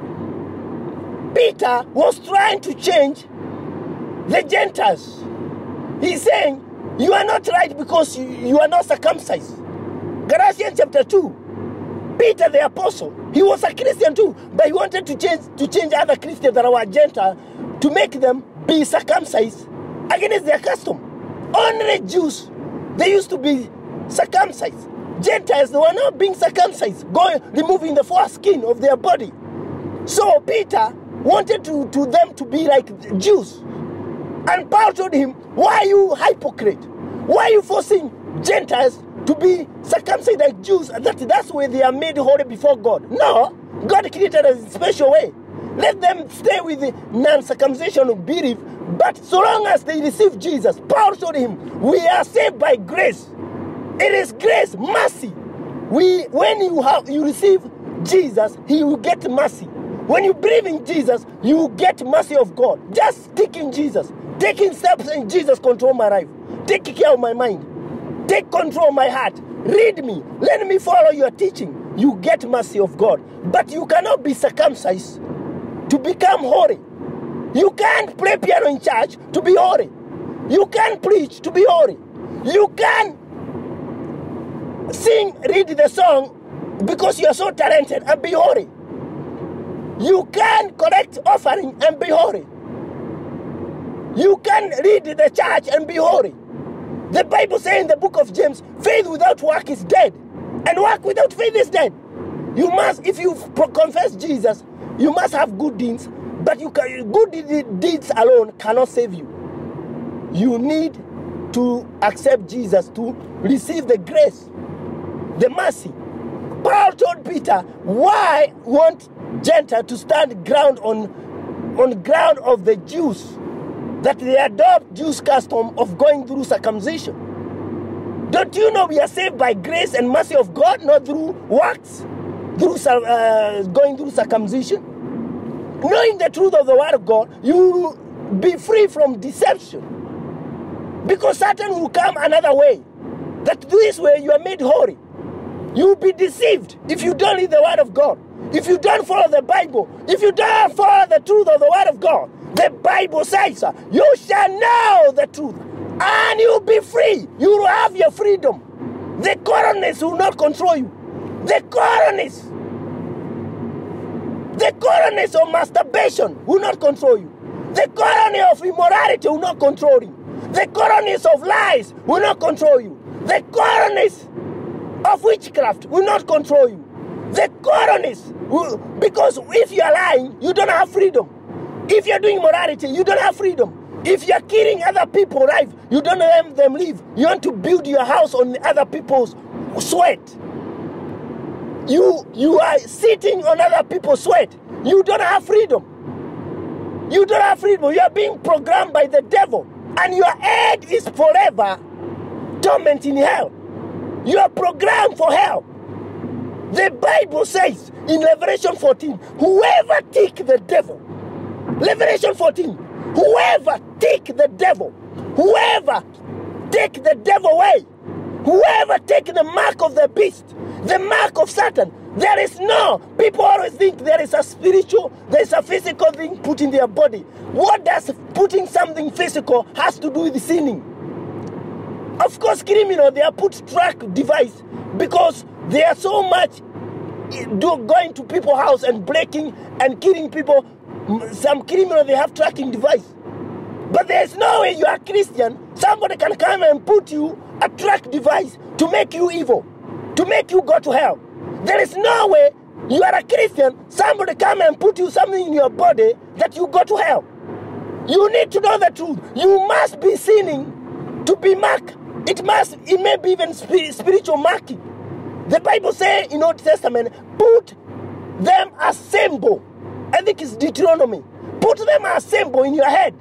Peter was trying to change the Gentiles. He's saying, you are not right because you, you are not circumcised. Galatians chapter two. Peter the apostle, he was a Christian too, but he wanted to change to change other Christians that were Gentile to make them be circumcised against their custom. Only Jews, they used to be circumcised. Gentiles, they were not being circumcised, going removing the foreskin of their body. So Peter wanted to, to them to be like Jews. And Paul told him, why are you hypocrite? Why are you forcing Gentiles to be circumcised like Jews? That, that's where they are made holy before God. No, God created us in a special way. Let them stay with the non-circumcision of belief, but so long as they receive Jesus. Paul told him, we are saved by grace. It is grace, mercy. We, when you have you receive Jesus, he will get mercy. When you believe in Jesus, you will get mercy of God. Just stick in Jesus. Taking steps in Jesus control my life. Take care of my mind. Take control of my heart. Read me. Let me follow your teaching. You get mercy of God. But you cannot be circumcised to become holy. You can't play piano in church to be holy. You can't preach to be holy. You can't sing, read the song because you are so talented and be holy. You can't collect offering and be holy. You can read the church and be holy. The Bible says in the book of James, faith without work is dead. And work without faith is dead. You must, if you confess Jesus, you must have good deeds. But you can, good deeds alone cannot save you. You need to accept Jesus to receive the grace, the mercy. Paul told Peter, why want Gentiles to stand ground on, on ground of the Jews? That they adopt Jews' custom of going through circumcision. Don't you know we are saved by grace and mercy of God, not through works, through uh, going through circumcision? Knowing the truth of the word of God, you will be free from deception. Because Satan will come another way. That this way you are made holy. You will be deceived if you don't read the word of God. If you don't follow the Bible. If you don't follow the truth of the word of God. The Bible says, you shall know the truth. And you'll be free. You will have your freedom. The colonists will not control you. The colonists The colonies of masturbation will not control you. The colony of immorality will not control you. The colonies of lies will not control you. The colonies of witchcraft will not control you. The colonies will, because if you are lying, you don't have freedom. If you're doing immorality, you don't have freedom. If you're killing other people's life, you don't let them live. You want to build your house on other people's sweat. You, you are sitting on other people's sweat. You don't have freedom. You don't have freedom. You are being programmed by the devil. And your head is forever torment in hell. You are programmed for hell. The Bible says in Revelation fourteen, whoever take the devil, Revelation fourteen, whoever take the devil, whoever take the devil away, whoever take the mark of the beast, the mark of Satan, there is no, people always think there is a spiritual, there is a physical thing put in their body. What does putting something physical has to do with sinning? Of course, criminals, they are put track device because they are so much do going to people's house and breaking and killing people. Some criminals, they have tracking device. But there's no way you are Christian, somebody can come and put you a track device to make you evil, to make you go to hell. There is no way you are a Christian, somebody come and put you something in your body that you go to hell. You need to know the truth. You must be sinning to be marked. It must, it may be even spiritual marking. The Bible says in Old Testament, put them as symbol. I think it's Deuteronomy. Put them as symbol in your head.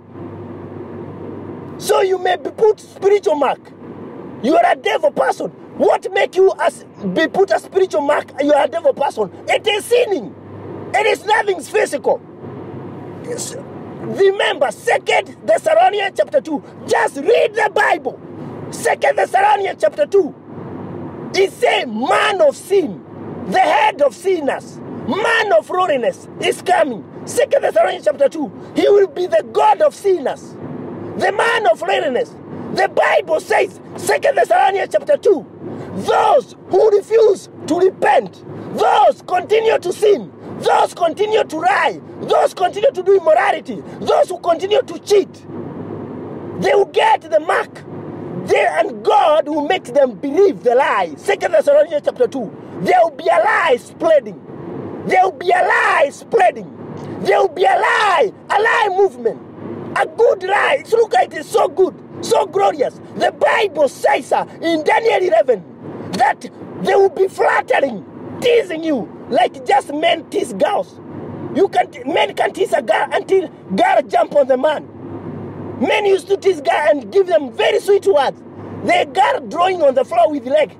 So you may be put spiritual mark. You are a devil person. What make you as be put a spiritual mark? You are a devil person. It is sinning. It is nothing physical. It's, remember, Second Thessalonians chapter two. Just read the Bible. Second Thessalonians chapter two. It says, man of sin, the head of sinners, man of holiness is coming. Second Thessalonians chapter two. He will be the God of sinners, the man of holiness. The Bible says, Second Thessalonians chapter two, those who refuse to repent, those continue to sin, those continue to lie, those continue to do immorality, those who continue to cheat, they will get the mark. They, and God will make them believe the lie. Second Thessalonians chapter two. There will be a lie spreading. There will be a lie spreading. There will be a lie, a lie movement. A good lie. It's look like it's so good, so glorious. The Bible says uh, in Daniel eleven that they will be flattering, teasing you like just men tease girls. You can men can tease a girl until girl jump on the man. Men used to tease girl and give them very sweet words. The girl drawing on the floor with leg.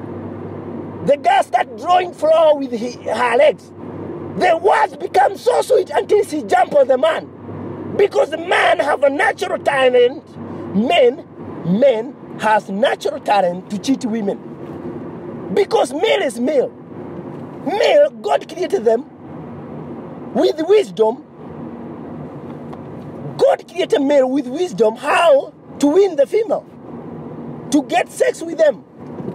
The girl start drawing floor with he, her legs. The words become so sweet until she jump on the man. Because the man have a natural talent. Men, men has natural talent to cheat women. Because male is male. Male, God created them with wisdom. God created male with wisdom how to win the female, to get sex with them.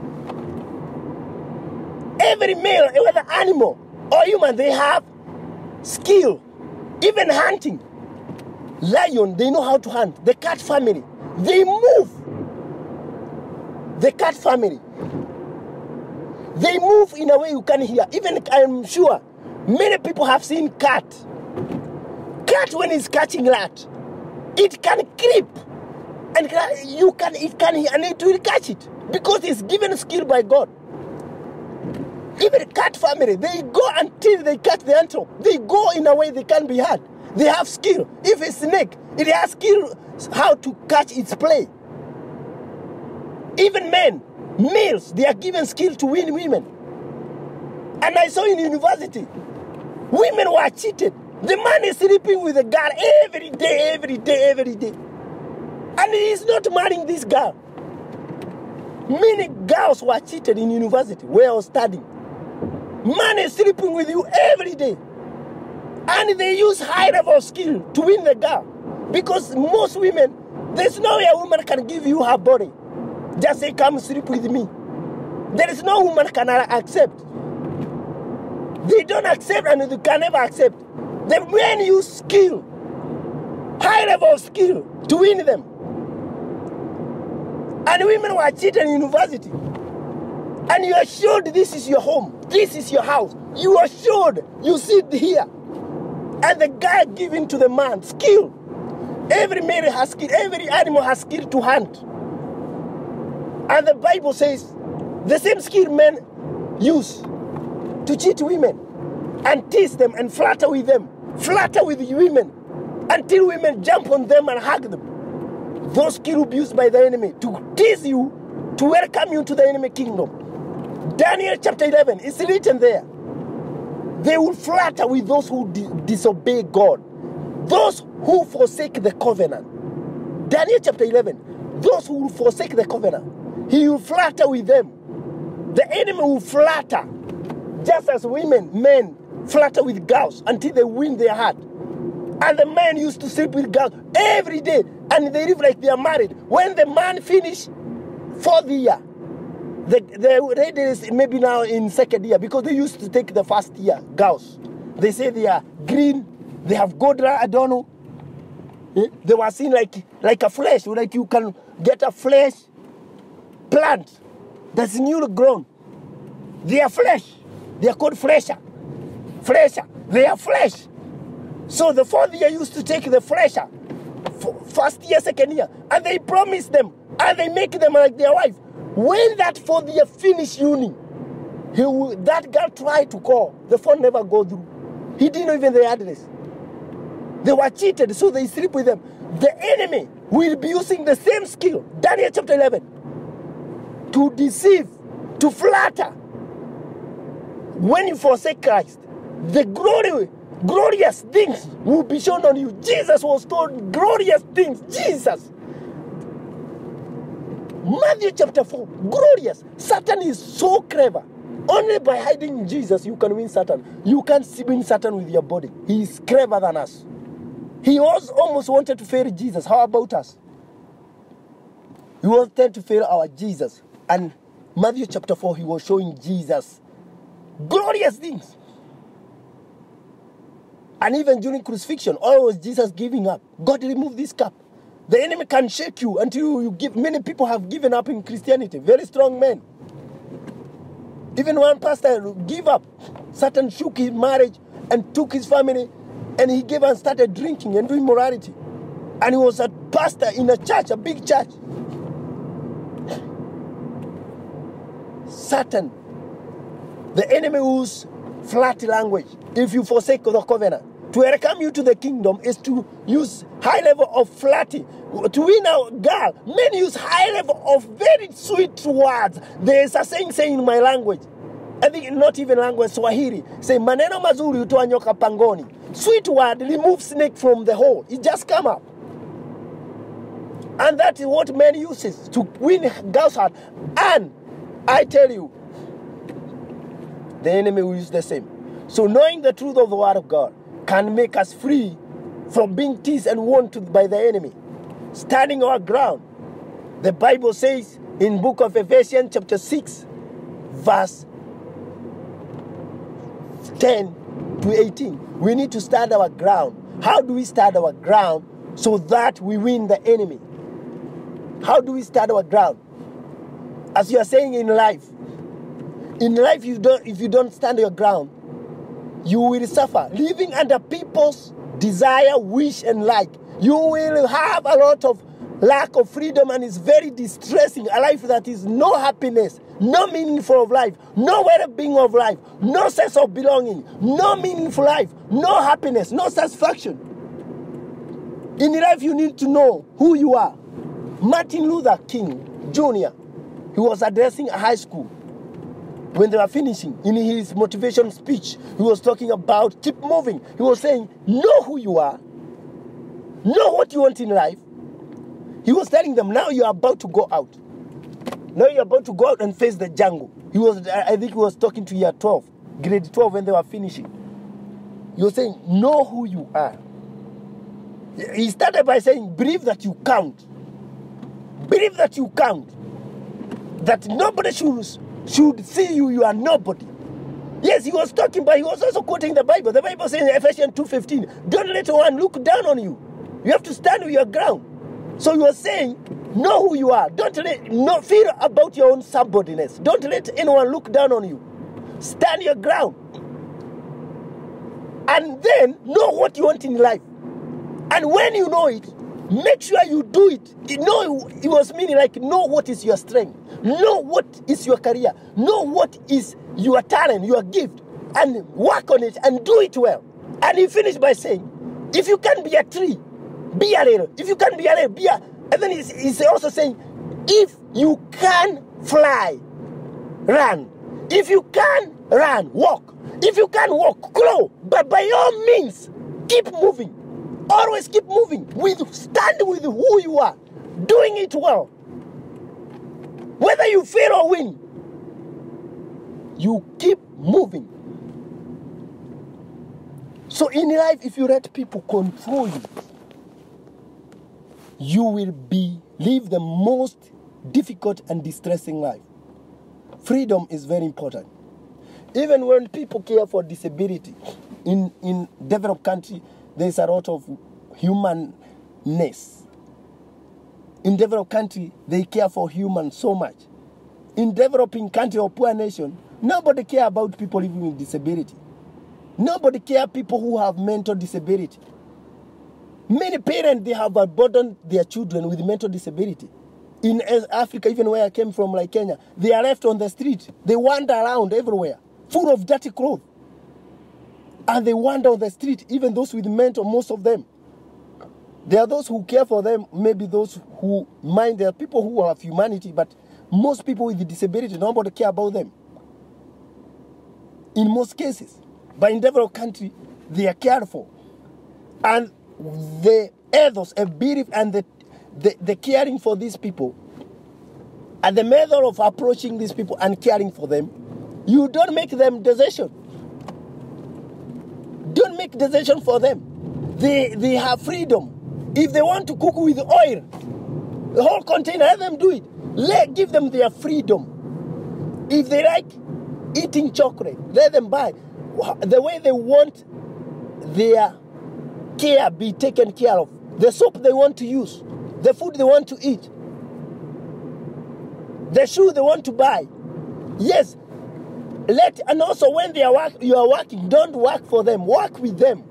Every male, whether animal or human, they have skill, even hunting. Lion, they know how to hunt. The cat family, they move. The cat family, they move in a way you can hear. Even I'm sure many people have seen cat. Cat when it's catching rat, it can creep, and you can it can and it will catch it because it's given skill by God. Even cat family, they go until they catch the antelope. They go in a way they can be hurt. They have skill. If a snake, it has skill how to catch its prey. Even men, males, they are given skill to win women. And I saw in university, women were cheated. The man is sleeping with a girl every day, every day, every day. And he is not marrying this girl. Many girls were cheated in university where I was studying. Man is sleeping with you every day. And they use high level skill to win the girl. Because most women, there's no way a woman can give you her body. Just say, come sleep with me. There is no woman can accept. They don't accept and they can never accept. The men use skill, high level of skill, to win them. And women were cheated in university. And you are assured this is your home, this is your house. You are assured you sit here. And the guy giving to the man skill. Every male has skill, every animal has skill to hunt. And the Bible says the same skill men use to cheat women and tease them and flatter with them, flatter with women until women jump on them and hug them. Those skills abused by the enemy to tease you, to welcome you to the enemy kingdom. Daniel chapter eleven is written there. They will flatter with those who di- disobey God, those who forsake the covenant. Daniel chapter eleven, those who will forsake the covenant, he will flatter with them. The enemy will flatter, just as women, men flatter with girls until they win their heart. And the men used to sleep with girls every day, and they live like they are married. When the man finish fourth year, the, the lady is maybe now in second year, because they used to take the first year girls. They say they are green, they have gold, I don't know. Eh? They were seen like, like a flesh, like you can get a flesh plant that's newly grown. They are flesh. They are called flesher. Flesher. They are flesh. So the fourth year used to take the flesher. First year, second year. And they promise them. And they make them like their wife. When that fourth year finish uni, he will, that girl tried to call. The phone never go through. He didn't know even the address. They were cheated, so they sleep with them. The enemy will be using the same skill. Daniel chapter eleven. To deceive, to flatter. When you forsake Christ, the glory, glorious things will be shown on you. Jesus was told glorious things. Jesus. Matthew chapter four, glorious. Satan is so clever. Only by hiding Jesus you can win Satan. You can't win Satan with your body. He is clever than us. He was almost wanted to fail Jesus. How about us? He wanted to fail our Jesus. And Matthew chapter four, he was showing Jesus glorious things. And even during crucifixion, always Jesus giving up. God remove this cup. The enemy can shake you until you give. Many people have given up in Christianity. Very strong men. Even one pastor gave up. Satan shook his marriage and took his family, and he gave and started drinking and doing morality. And he was a pastor in a church, a big church. Satan, the enemy who's flat language. If you forsake the covenant, to welcome you to the kingdom is to use high level of flatty. To win a girl, men use high level of very sweet words. There is a saying saying in my language, I think not even language, Swahili, say maneno mazuri utoa nyoka pangoni. Sweet word remove snake from the hole. It just come up. And that is what men uses to win girls' heart. And I tell you, the enemy will use the same. So knowing the truth of the word of God can make us free from being teased and wanted by the enemy. Standing our ground. The Bible says in book of Ephesians chapter six, verse ten to eighteen. We need to stand our ground. How do we stand our ground so that we win the enemy? How do we stand our ground? As you are saying in life, in life you don't, if you don't stand your ground, you will suffer. Living under people's desire, wish, and like. You will have a lot of lack of freedom, and it's very distressing. A life that is no happiness, no meaningful of life, no well-being of life, no sense of belonging, no meaningful life, no happiness, no satisfaction. In life you need to know who you are. Martin Luther King Junior, he was addressing a high school. When they were finishing, in his motivation speech, he was talking about keep moving. He was saying, know who you are. Know what you want in life. He was telling them, now you're about to go out. Now you're about to go out and face the jungle. He was, I think he was talking to year twelve, grade twelve when they were finishing. He was saying, know who you are. He started by saying, believe that you count. Believe that you count. That nobody should, should see you, you are nobody. Yes, he was talking, but he was also quoting the Bible. The Bible says in Ephesians two fifteen, don't let one look down on you. You have to stand on your ground. So he was saying, know who you are. Don't let, no, fear about your own subordinates. Don't let anyone look down on you. Stand your ground. And then know what you want in life. And when you know it, make sure you do it. You know, it was meaning like, know what is your strength. Know what is your career. Know what is your talent, your gift. And work on it and do it well. And he finished by saying, if you can be a tree, be a little. If you can be a little, be a... And then he's, he's also saying, if you can fly, run. If you can run, walk. If you can walk, grow. But by all means, keep moving. Always keep moving. With, stand with who you are. Doing it well. Whether you fail or win, you keep moving. So in life, if you let people control you, you will be live the most difficult and distressing life. Freedom is very important. Even when people care for disability, in, in developed country, there's a lot of humanness. In developed country, they care for humans so much. In developing country or poor nation, nobody care about people living with disability. Nobody care people who have mental disability. Many parents, they have abandoned their children with mental disability. In Africa, even where I came from, like Kenya, they are left on the street. They wander around everywhere, full of dirty clothes. And they wander on the street, even those with mental, most of them. There are those who care for them, maybe those who mind. There are people who have humanity, but most people with disability, nobody care about them. In most cases. But in developed country, they are cared for. And the ethos, a belief, and the, the, the caring for these people, and the method of approaching these people and caring for them, you don't make them decision. Don't make decision for them. They, they have freedom. If they want to cook with oil, the whole container, let them do it. Let, give them their freedom. If they like eating chocolate, let them buy. The way they want their care be taken care of. The soap they want to use. The food they want to eat. The shoe they want to buy. Yes. Let, and also when they are work, you are working, don't work for them. Work with them.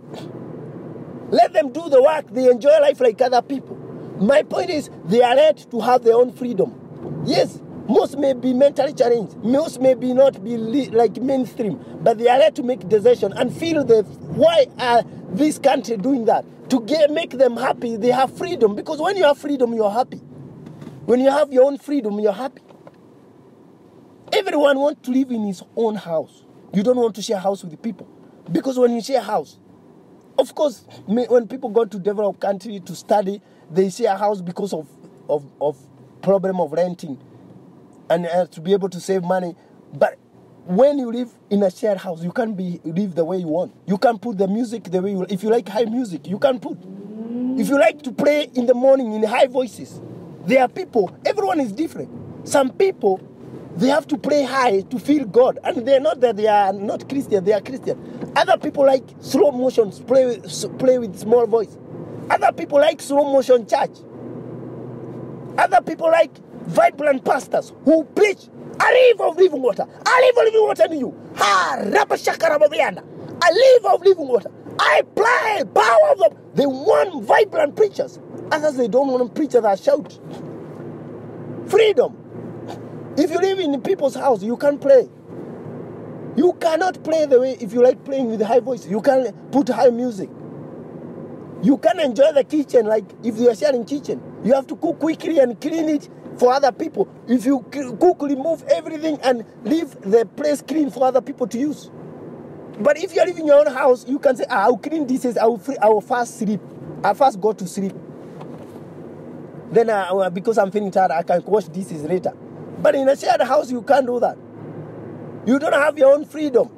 Let them do the work. They enjoy life like other people. My point is, they are right to have their own freedom. Yes, most may be mentally challenged. Most may be not be like mainstream. But they are right to make decision and feel the why are this country doing that? To get, make them happy, they have freedom. Because when you have freedom, you're happy. When you have your own freedom, you're happy. Everyone wants to live in his own house. You don't want to share a house with people. Because when you share a house, of course, when people go to developed country to study, they share a house because of, of, of problem of renting and uh, to be able to save money. But when you live in a shared house, you can't be live the way you want. You can put the music the way you want. If you like high music, you can put. If you like to play in the morning in high voices, there are people, everyone is different. Some people, they have to play high to feel God. And they're not that they are not Christian, they are Christian. Other people like slow motions, play with, play with small voice. Other people like slow motion church. Other people like vibrant pastors who preach a river of living water. A river of living water in you. Ha, rabashakarababiana. A river of living water. I play power of the... They want vibrant preachers. Others, they don't want preachers that shout. Freedom. If you live in people's house, you can't play. You cannot play the way, if you like playing with high voice, you can put high music. You can enjoy the kitchen like if you are sharing kitchen. You have to cook quickly and clean it for other people. If you cook, remove everything and leave the place clean for other people to use. But if you are living in your own house, you can say, ah, I'll clean dishes, I will, free, I will first sleep. I'll first go to sleep. Then uh, because I'm feeling tired, I can wash dishes later. But in a shared house, you can't do that. You don't have your own freedom.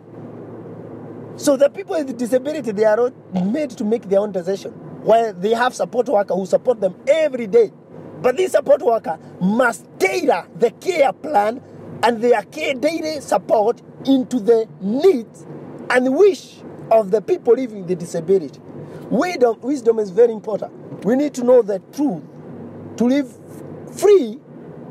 So the people with disability, they are made to make their own decision. While they have support workers who support them every day. But this support worker must tailor the care plan and their care daily support into the needs and wish of the people living with disability. Wisdom, wisdom is very important. We need to know the truth to live free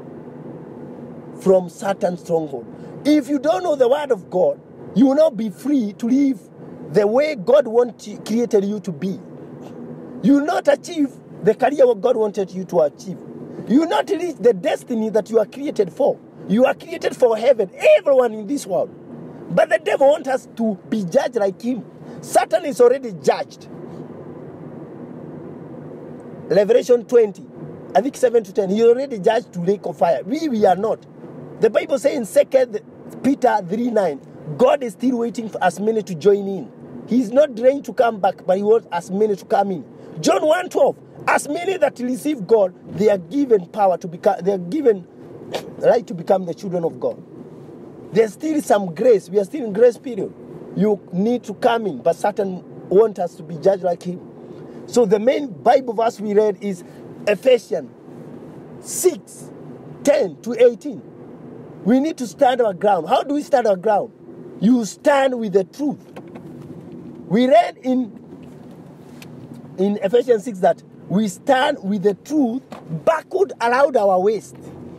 from certain stronghold. If you don't know the word of God, you will not be free to live the way God wanted, created you to be. You will not achieve the career what God wanted you to achieve. You will not reach the destiny that you are created for. You are created for heaven, everyone in this world. But the devil wants us to be judged like him. Satan is already judged. Revelation twenty, I think seven to ten, he already judged to lake of fire. We, we are not. The Bible says in Second Peter three nine, God is still waiting for us many to join in. He's not trying to come back, but he wants us many to come in. John one twelve, as many that receive God, they are given power to become, they are given right to become the children of God. There's still some grace. We are still in grace period. You need to come in, but Satan wants us to be judged like him. So the main Bible verse we read is Ephesians six ten to eighteen. We need to stand our ground. How do we stand our ground? You stand with the truth. We read in, in Ephesians six that we stand with the truth backward around our waist.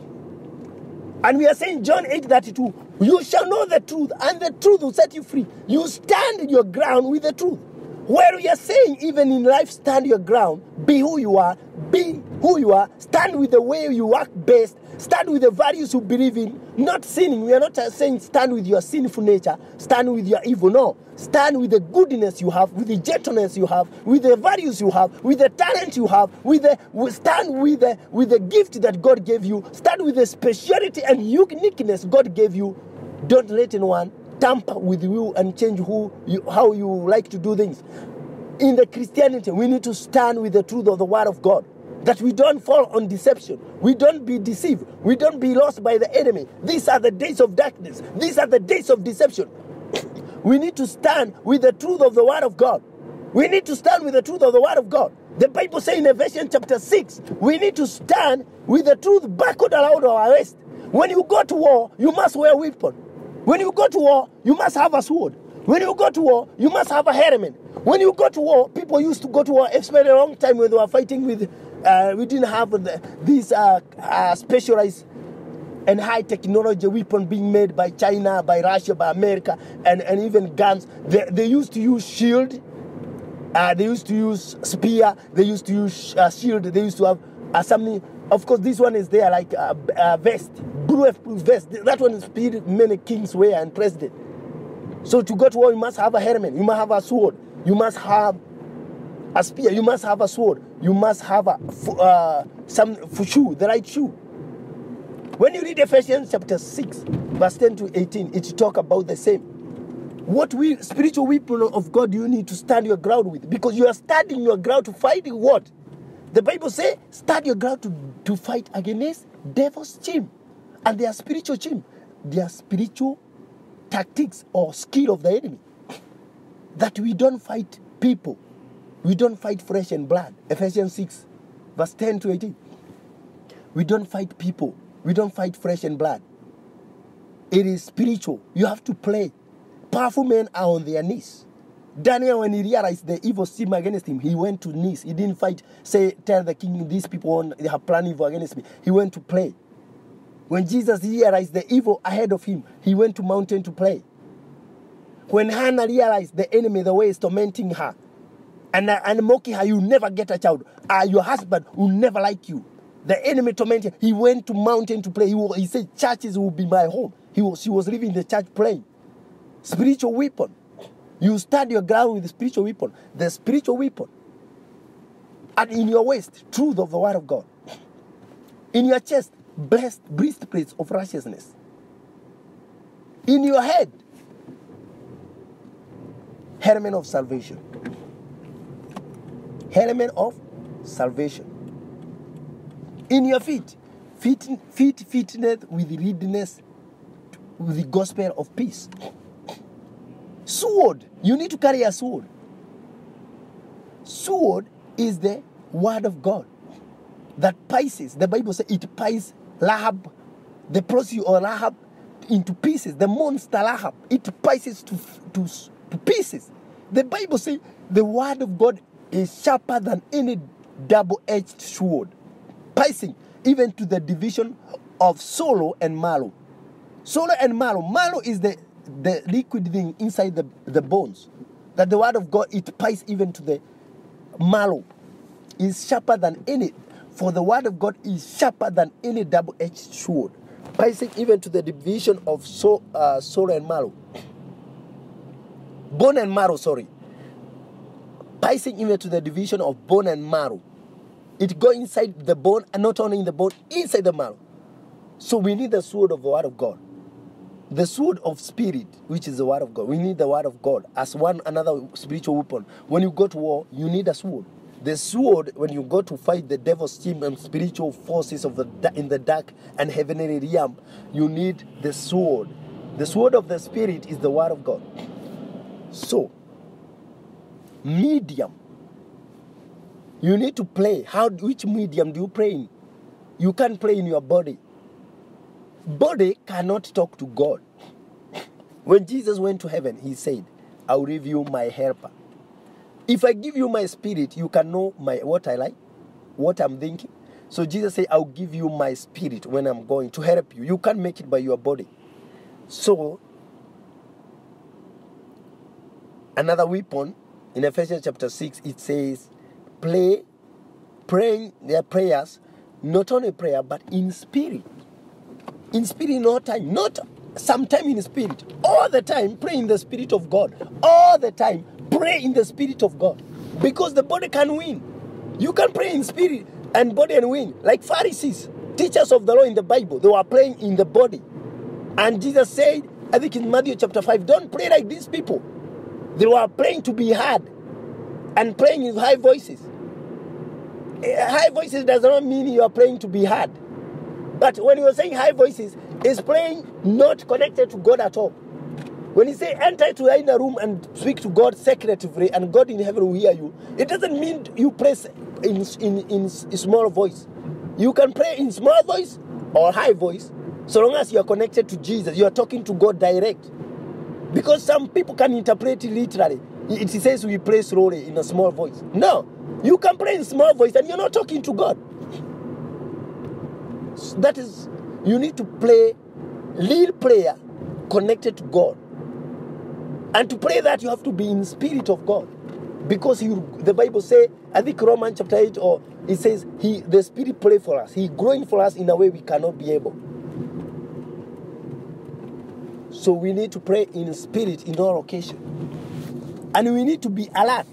And we are saying John eight thirty-two, you shall know the truth, and the truth will set you free. You stand your ground with the truth. Where we are saying, even in life, stand your ground, be who you are, be who you are, stand with the way you work best, stand with the values you believe in, not sinning. We are not saying stand with your sinful nature, stand with your evil. No, stand with the goodness you have, with the gentleness you have, with the values you have, with the talent you have, with the stand with the with the gift that God gave you, stand with the speciality and uniqueness God gave you. Don't let anyone tamper with you and change who you, how you like to do things. In the Christianity, we need to stand with the truth of the word of God, that we don't fall on deception, we don't be deceived, we don't be lost by the enemy. These are the days of darkness, these are the days of deception. We need to stand with the truth of the word of God. We need to stand with the truth of the word of God. The Bible says in Ephesians chapter six, we need to stand with the truth backward around our waist. When you go to war, you must wear a weapon. When you go to war, you must have a sword. When you go to war, you must have a helmet. When you go to war, people used to go to war, especially a long time when they were fighting with, uh, we didn't have the, these uh, uh, specialized and high technology weapon being made by China, by Russia, by America, and, and even guns. They, they used to use shield, uh, they used to use spear, they used to use uh, shield, they used to have uh, something. Of course, this one is there like a, a vest, bulletproof vest. That one is many kings wear and president. So to go to war, you must have a helmet, you must have a sword, you must have a spear, you must have a sword, you must have a uh, some shoe, the right shoe. When you read Ephesians chapter six, verse ten to eighteen, it talks about the same. What we spiritual weapon of God you need to stand your ground with, because you are standing your ground to fight what? The Bible says, stand your ground to, to fight against devil's scheme. And they are spiritual scheme. They are spiritual tactics or skill of the enemy. That we don't fight people. We don't fight flesh and blood. Ephesians six, verse ten to eighteen. We don't fight people. We don't fight flesh and blood. It is spiritual. You have to play. Powerful men are on their knees. Daniel, when he realized the evil scheme against him, he went to knees. He didn't fight, say, tell the king, these people they have planned evil against me. He went to pray. When Jesus realized the evil ahead of him, he went to mountain to pray. When Hannah realized the enemy, the way is tormenting her, and, uh, and mocking her, you never get a child. Uh, your husband will never like you. The enemy tormented. He went to mountain to pray. He, he said, churches will be my home. He was, she was living in the church praying. Spiritual weapon. You stand your ground with the spiritual weapon. The spiritual weapon. And in your waist, truth of the word of God. In your chest, blessed breastplates of righteousness. In your head, helmet of salvation. Helmet of salvation. In your feet, feet, feet fitness with readiness with the gospel of peace. Sword. You need to carry a sword. Sword is the word of God that pierces. The Bible says it pierces Rahab, the prostitute or Rahab, into pieces. The monster Lahab, it pieces to, to, to pieces. The Bible says the word of God is sharper than any double-edged sword, piercing even to the division of soul and marrow. Soul and marrow. Marrow is the, the liquid thing inside the, the bones. That the word of God, it pierces even to the marrow. Is sharper than any, for the word of God is sharper than any double-edged sword, piercing even to the division of soul, uh, soul and marrow. Bone and marrow, sorry. Piercing even to the division of bone and marrow. It goes inside the bone, and not only in the bone, inside the marrow. So we need the sword of the word of God. The sword of spirit, which is the word of God. We need the word of God as one another spiritual weapon. When you go to war, you need a sword. The sword, when you go to fight the devil's team and spiritual forces of the in the dark and heavenly realm, you need the sword. The sword of the spirit is the word of God. So, medium. You need to pray. How? Which medium do you pray in? You can't pray in your body. Body cannot talk to God. When Jesus went to heaven, he said, I will give you my helper. If I give you my spirit, you can know my what I like, what I'm thinking. So Jesus said, I'll give you my spirit when I'm going to help you. You can't make it by your body. So, another weapon, in Ephesians chapter six, it says, Play, praying their prayers, not only prayer, but in spirit. In spirit, in all time. Not sometime in spirit. All the time, pray in the spirit of God. All the time, pray in the spirit of God. Because the body can win. You can pray in spirit and body and win. Like Pharisees, teachers of the law in the Bible, they were praying in the body. And Jesus said, I think in Matthew chapter five, don't pray like these people. They were praying to be heard and praying in high voices. High voices does not mean you are praying to be heard. But when you are saying high voices, it's praying not connected to God at all. When you say enter to in a room and speak to God secretively and God in heaven will hear you, it doesn't mean you pray in, in, in small voice. You can pray in small voice or high voice so long as you are connected to Jesus. You are talking to God direct. Because some people can interpret it literally. It says we pray slowly in a small voice. No. You can pray in small voice and you're not talking to God. That is, you need to play real prayer connected to God. And to pray that, you have to be in spirit of God. Because he, the Bible says, I think Romans chapter eight, or it says, he, the Spirit pray for us. He growing for us in a way we cannot be able. So we need to pray in spirit in all occasions. And we need to be alert.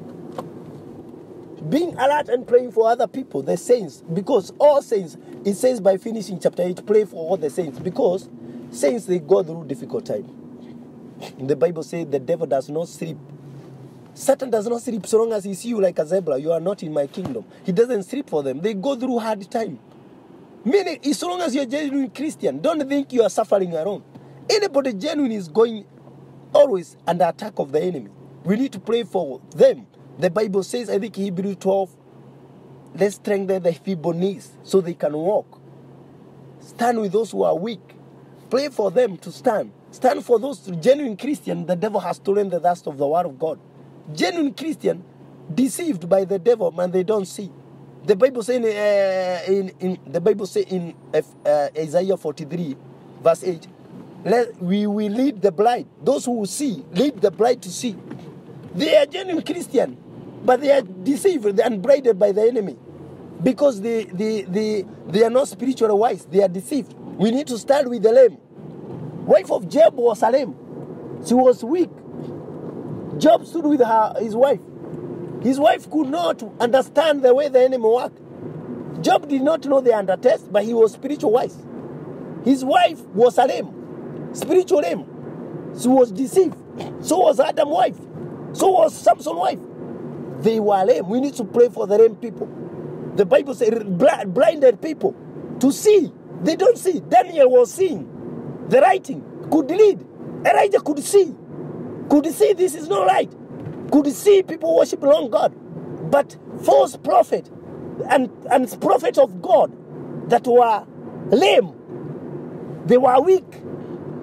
Being alert and praying for other people, the saints. Because all saints, it says by finishing chapter eight, pray for all the saints. Because saints, they go through difficult time. The Bible says the devil does not sleep. Satan does not sleep so long as he sees you like a zebra. You are not in my kingdom. He doesn't sleep for them. They go through hard time. Meaning, as long as you're a genuine Christian, don't think you are suffering alone. Anybody genuine is going always under attack of the enemy. We need to pray for them. The Bible says, I think Hebrews twelve, let's strengthen the feeble knees so they can walk. Stand with those who are weak. Pray for them to stand. Stand for those genuine Christians. The devil has stolen the dust of the word of God. Genuine Christian, deceived by the devil, man, they don't see. The Bible says uh, in, in the Bible say in uh, Isaiah forty-three, verse eight, let, we will lead the blind. Those who see, lead the blind to see. They are genuine Christian, but they are deceived and braided by the enemy. Because they, they, they, they are not spiritually wise. They are deceived. We need to start with the lame. Wife of Job was a lame. She was weak. Job stood with her, his wife. His wife could not understand the way the enemy worked. Job did not know the under test, but he was spiritual wise. His wife was a lame, spiritual lame. She was deceived. So was Adam's wife. So was Samson's wife. They were lame. We need to pray for the lame people. The Bible says blinded people to see. They don't see. Daniel was seeing. The writing could lead. Elijah could see. Could see this is not right. Could see people worship wrong God. But false prophet and, and prophet of God that were lame, they were weak,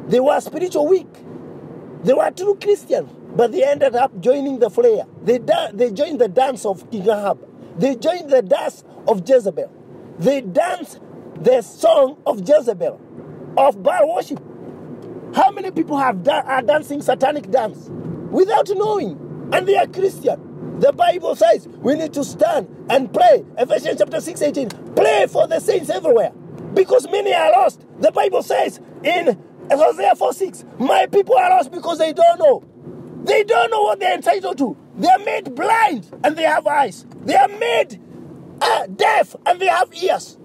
They were spiritual weak. They were true Christians, but they ended up joining the flare. They, da- they joined the dance of King Ahab. They joined the dance of Jezebel. They danced the song of Jezebel, of Baal worship. How many people have da- are dancing satanic dance without knowing, and they are Christian? The Bible says we need to stand and pray. Ephesians chapter six, eighteen. Pray for the saints everywhere, because many are lost. The Bible says in Hosea four, six, my people are lost because they don't know. They don't know what they're entitled to. They are made blind and they have eyes. They are made uh, deaf and they have ears.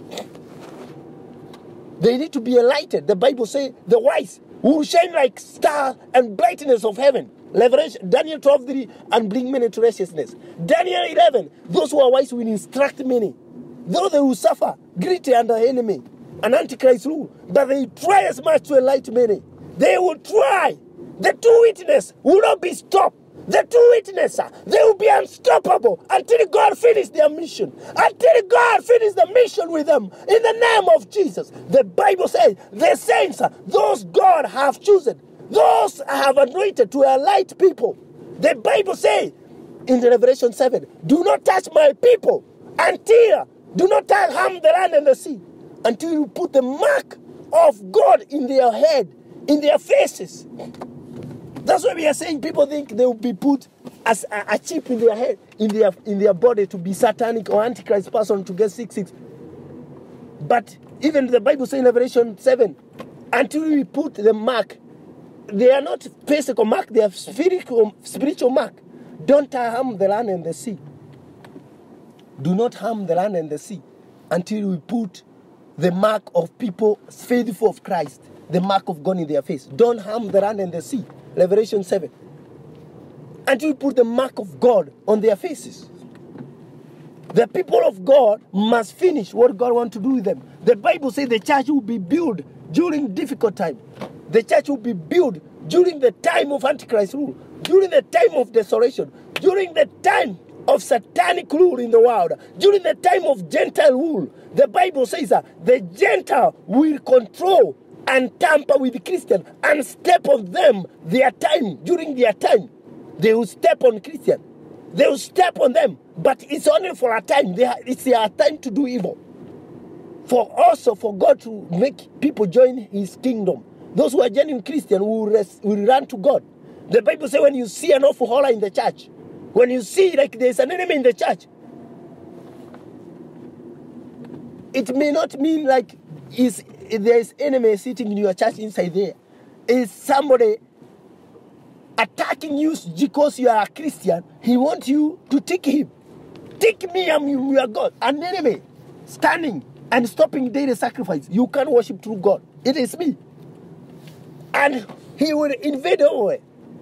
They need to be enlightened. The Bible says the wise will shine like star and brightness of heaven. Leverage Daniel twelve, three, and bring many to righteousness. Daniel eleven, those who are wise will instruct many. Though they will suffer greatly under enemy, an antichrist rule, but they try as much to enlighten many. They will try. The two witnesses will not be stopped. The two witnesses, they will be unstoppable until God finishes their mission. Until God finishes the mission with them. In the name of Jesus. The Bible says, the saints, those God have chosen, those have anointed to enlighten people. The Bible says in Revelation seven, do not touch my people until, do not harm the land and the sea, until you put the mark of God in their head, in their faces. That's why we are saying people think they will be put as a, a chip in their head, in their in their body to be satanic or antichrist person to get six six. But even the Bible says in Revelation seven, until we put the mark, they are not physical mark, they are spiritual, spiritual mark. Don't harm the land and the sea. Do not harm the land and the sea until we put the mark of people faithful of Christ, the mark of God in their face. Don't harm the land and the sea. Revelation seven. Until we put the mark of God on their faces. The people of God must finish what God wants to do with them. The Bible says the church will be built during difficult time. The church will be built during the time of Antichrist rule, during the time of desolation, during the time of satanic rule in the world, during the time of Gentile rule. The Bible says that the Gentile will control and tamper with the Christian and step on them their time. During their time, they will step on Christian. They will step on them, but it's only for a time. They are, it's their time to do evil. For also for God to make people join His kingdom. Those who are genuine Christian will, rest, will run to God. The Bible says when you see an awful horror in the church, when you see like there's an enemy in the church, it may not mean like is there is enemy sitting in your church inside there. Is somebody attacking you because you are a Christian? He wants you to take him. Take me, I'm your God. An enemy standing and stopping daily sacrifice. You can't worship through God. It is me. And he will invade our.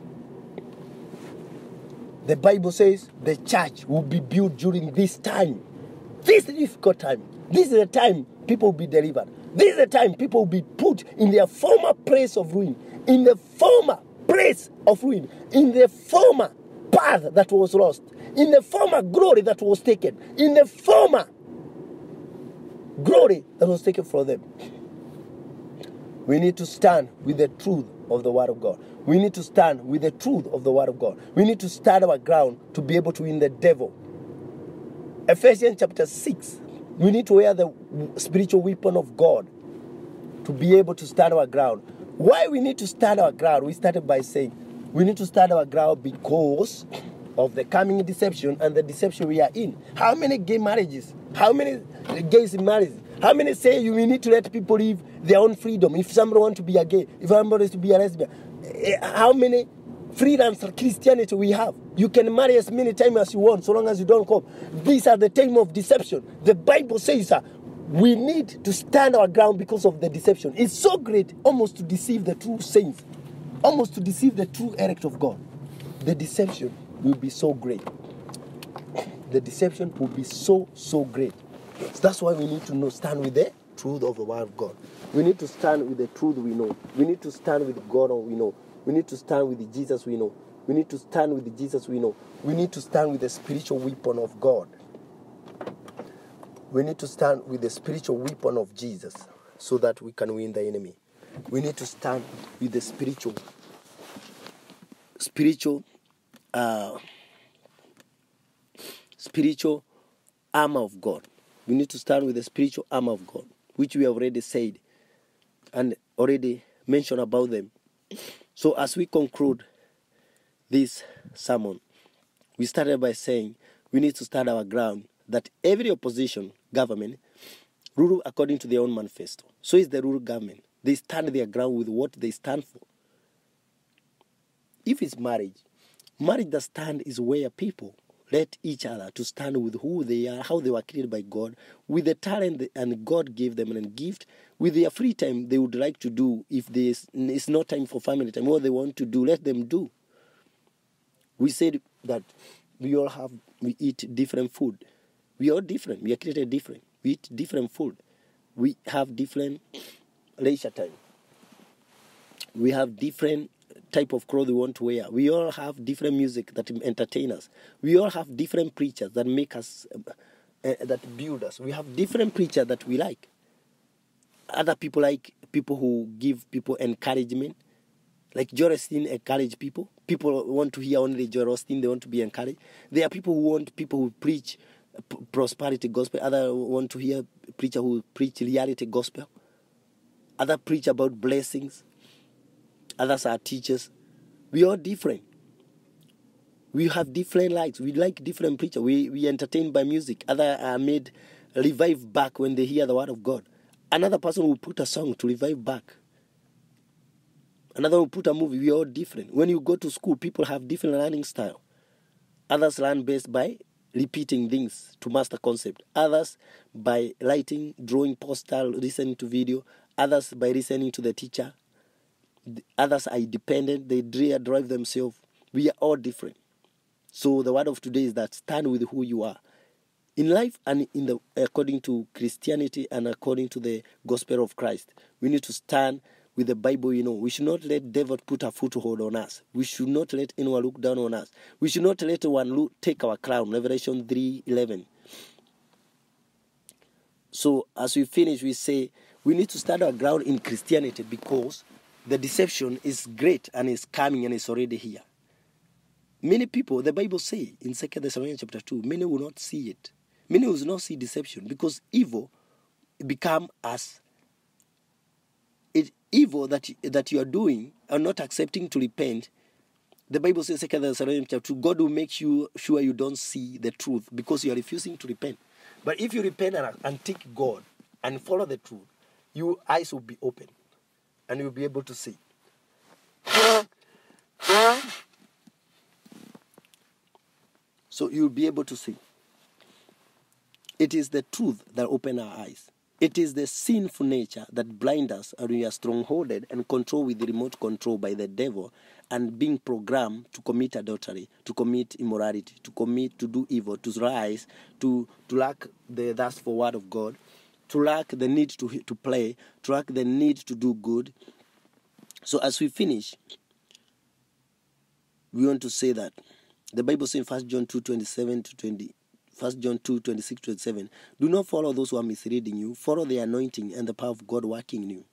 The Bible says the church will be built during this time. This difficult time. This is the time people will be delivered. This is the time people will be put in their former place of ruin. In the former place of ruin. In the former path that was lost. In the former glory that was taken. In the former glory that was taken from them. We need to stand with the truth of the Word of God. We need to stand with the truth of the Word of God. We need to stand our ground to be able to win the devil. Ephesians chapter six. We need to wear the spiritual weapon of God to be able to stand our ground. Why we need to stand our ground? We started by saying we need to stand our ground because of the coming deception and the deception we are in. How many gay marriages? How many gays in marriage? How many say you need to let people live their own freedom? If somebody wants to be a gay, if somebody wants to be a lesbian, how many freedoms of Christianity we have? You can marry as many times as you want, so long as you don't come. These are the time of deception. The Bible says uh, we need to stand our ground because of the deception. It's so great, almost to deceive the true saints, almost to deceive the true elect of God. The deception will be so great. The deception will be so, so great. So that's why we need to know, stand with the truth of the Word of God. We need to stand with the truth we know. We need to stand with God we know. We need to stand with the Jesus we know. We need to stand with the Jesus we know. We need to stand with the spiritual weapon of God. We need to stand with the spiritual weapon of Jesus so that we can win the enemy. we need to stand with the spiritual, spiritual, uh, spiritual armor of God. We need to stand with the spiritual armor of God, which we have already said and already mentioned about them. So as we conclude this sermon, we started by saying we need to stand our ground that every opposition government rule according to their own manifesto. So is the rule government. They stand their ground with what they stand for. If it's marriage, marriage that stand is where people let each other to stand with who they are, how they were created by God, with the talent and God gave them and gift, with their free time they would like to do. If there's it's not time for family time, what they want to do, let them do. We said that we all have, we eat different food. We are different. We are created different. We eat different food. We have different leisure time. We have different type of clothes we want to wear. We all have different music that entertain us. We all have different preachers that make us, uh, uh, that build us. We have different preachers that we like. Other people like people who give people encouragement. Like Joel Osteen encourage people. People want to hear only Joel Osteen. They want to be encouraged. There are people who want people who preach p- prosperity gospel. Others want to hear preacher who preach reality gospel. Others preach about blessings. Others are teachers. We are different. We have different likes. We like different preachers. We we entertain by music. Others are made revive back when they hear the word of God. Another person will put a song to revive back. Another will put a movie. We are all different. When you go to school, people have different learning style. Others learn best by repeating things to master concept. Others by writing, drawing poster, listening to video. Others by listening to the teacher. Others are independent. They drive themselves. We are all different. So the word of today is that stand with who you are. In life and in the according to Christianity and according to the gospel of Christ, we need to stand with the Bible. You know, we should not let devil put a foothold on us. We should not let anyone look down on us. We should not let anyone look, take our crown. Revelation three eleven. So as we finish, we say we need to stand our ground in Christianity because the deception is great and is coming and is already here. Many people, the Bible says in Second Thessalonians chapter two, many will not see it. Many will not see deception because evil become as it evil that that you are doing and not accepting to repent. The Bible says Second Thessalonians chapter two, God will make you sure you don't see the truth because you are refusing to repent. But if you repent and, and take God and follow the truth, your eyes will be open and you'll be able to see. So you'll be able to see. It is the truth that opens our eyes. It is the sinful nature that blinds us and we are strongholded and controlled with the remote control by the devil and being programmed to commit adultery, to commit immorality, to commit, to do evil, to rise, to, to lack the thirst for word of God, to lack the need to, to play, to lack the need to do good. So as we finish, we want to say that the Bible says in First John two twenty-seven to twenty, First John two twenty-six to twenty-seven, do not follow those who are misleading you. Follow the anointing and the power of God working in you.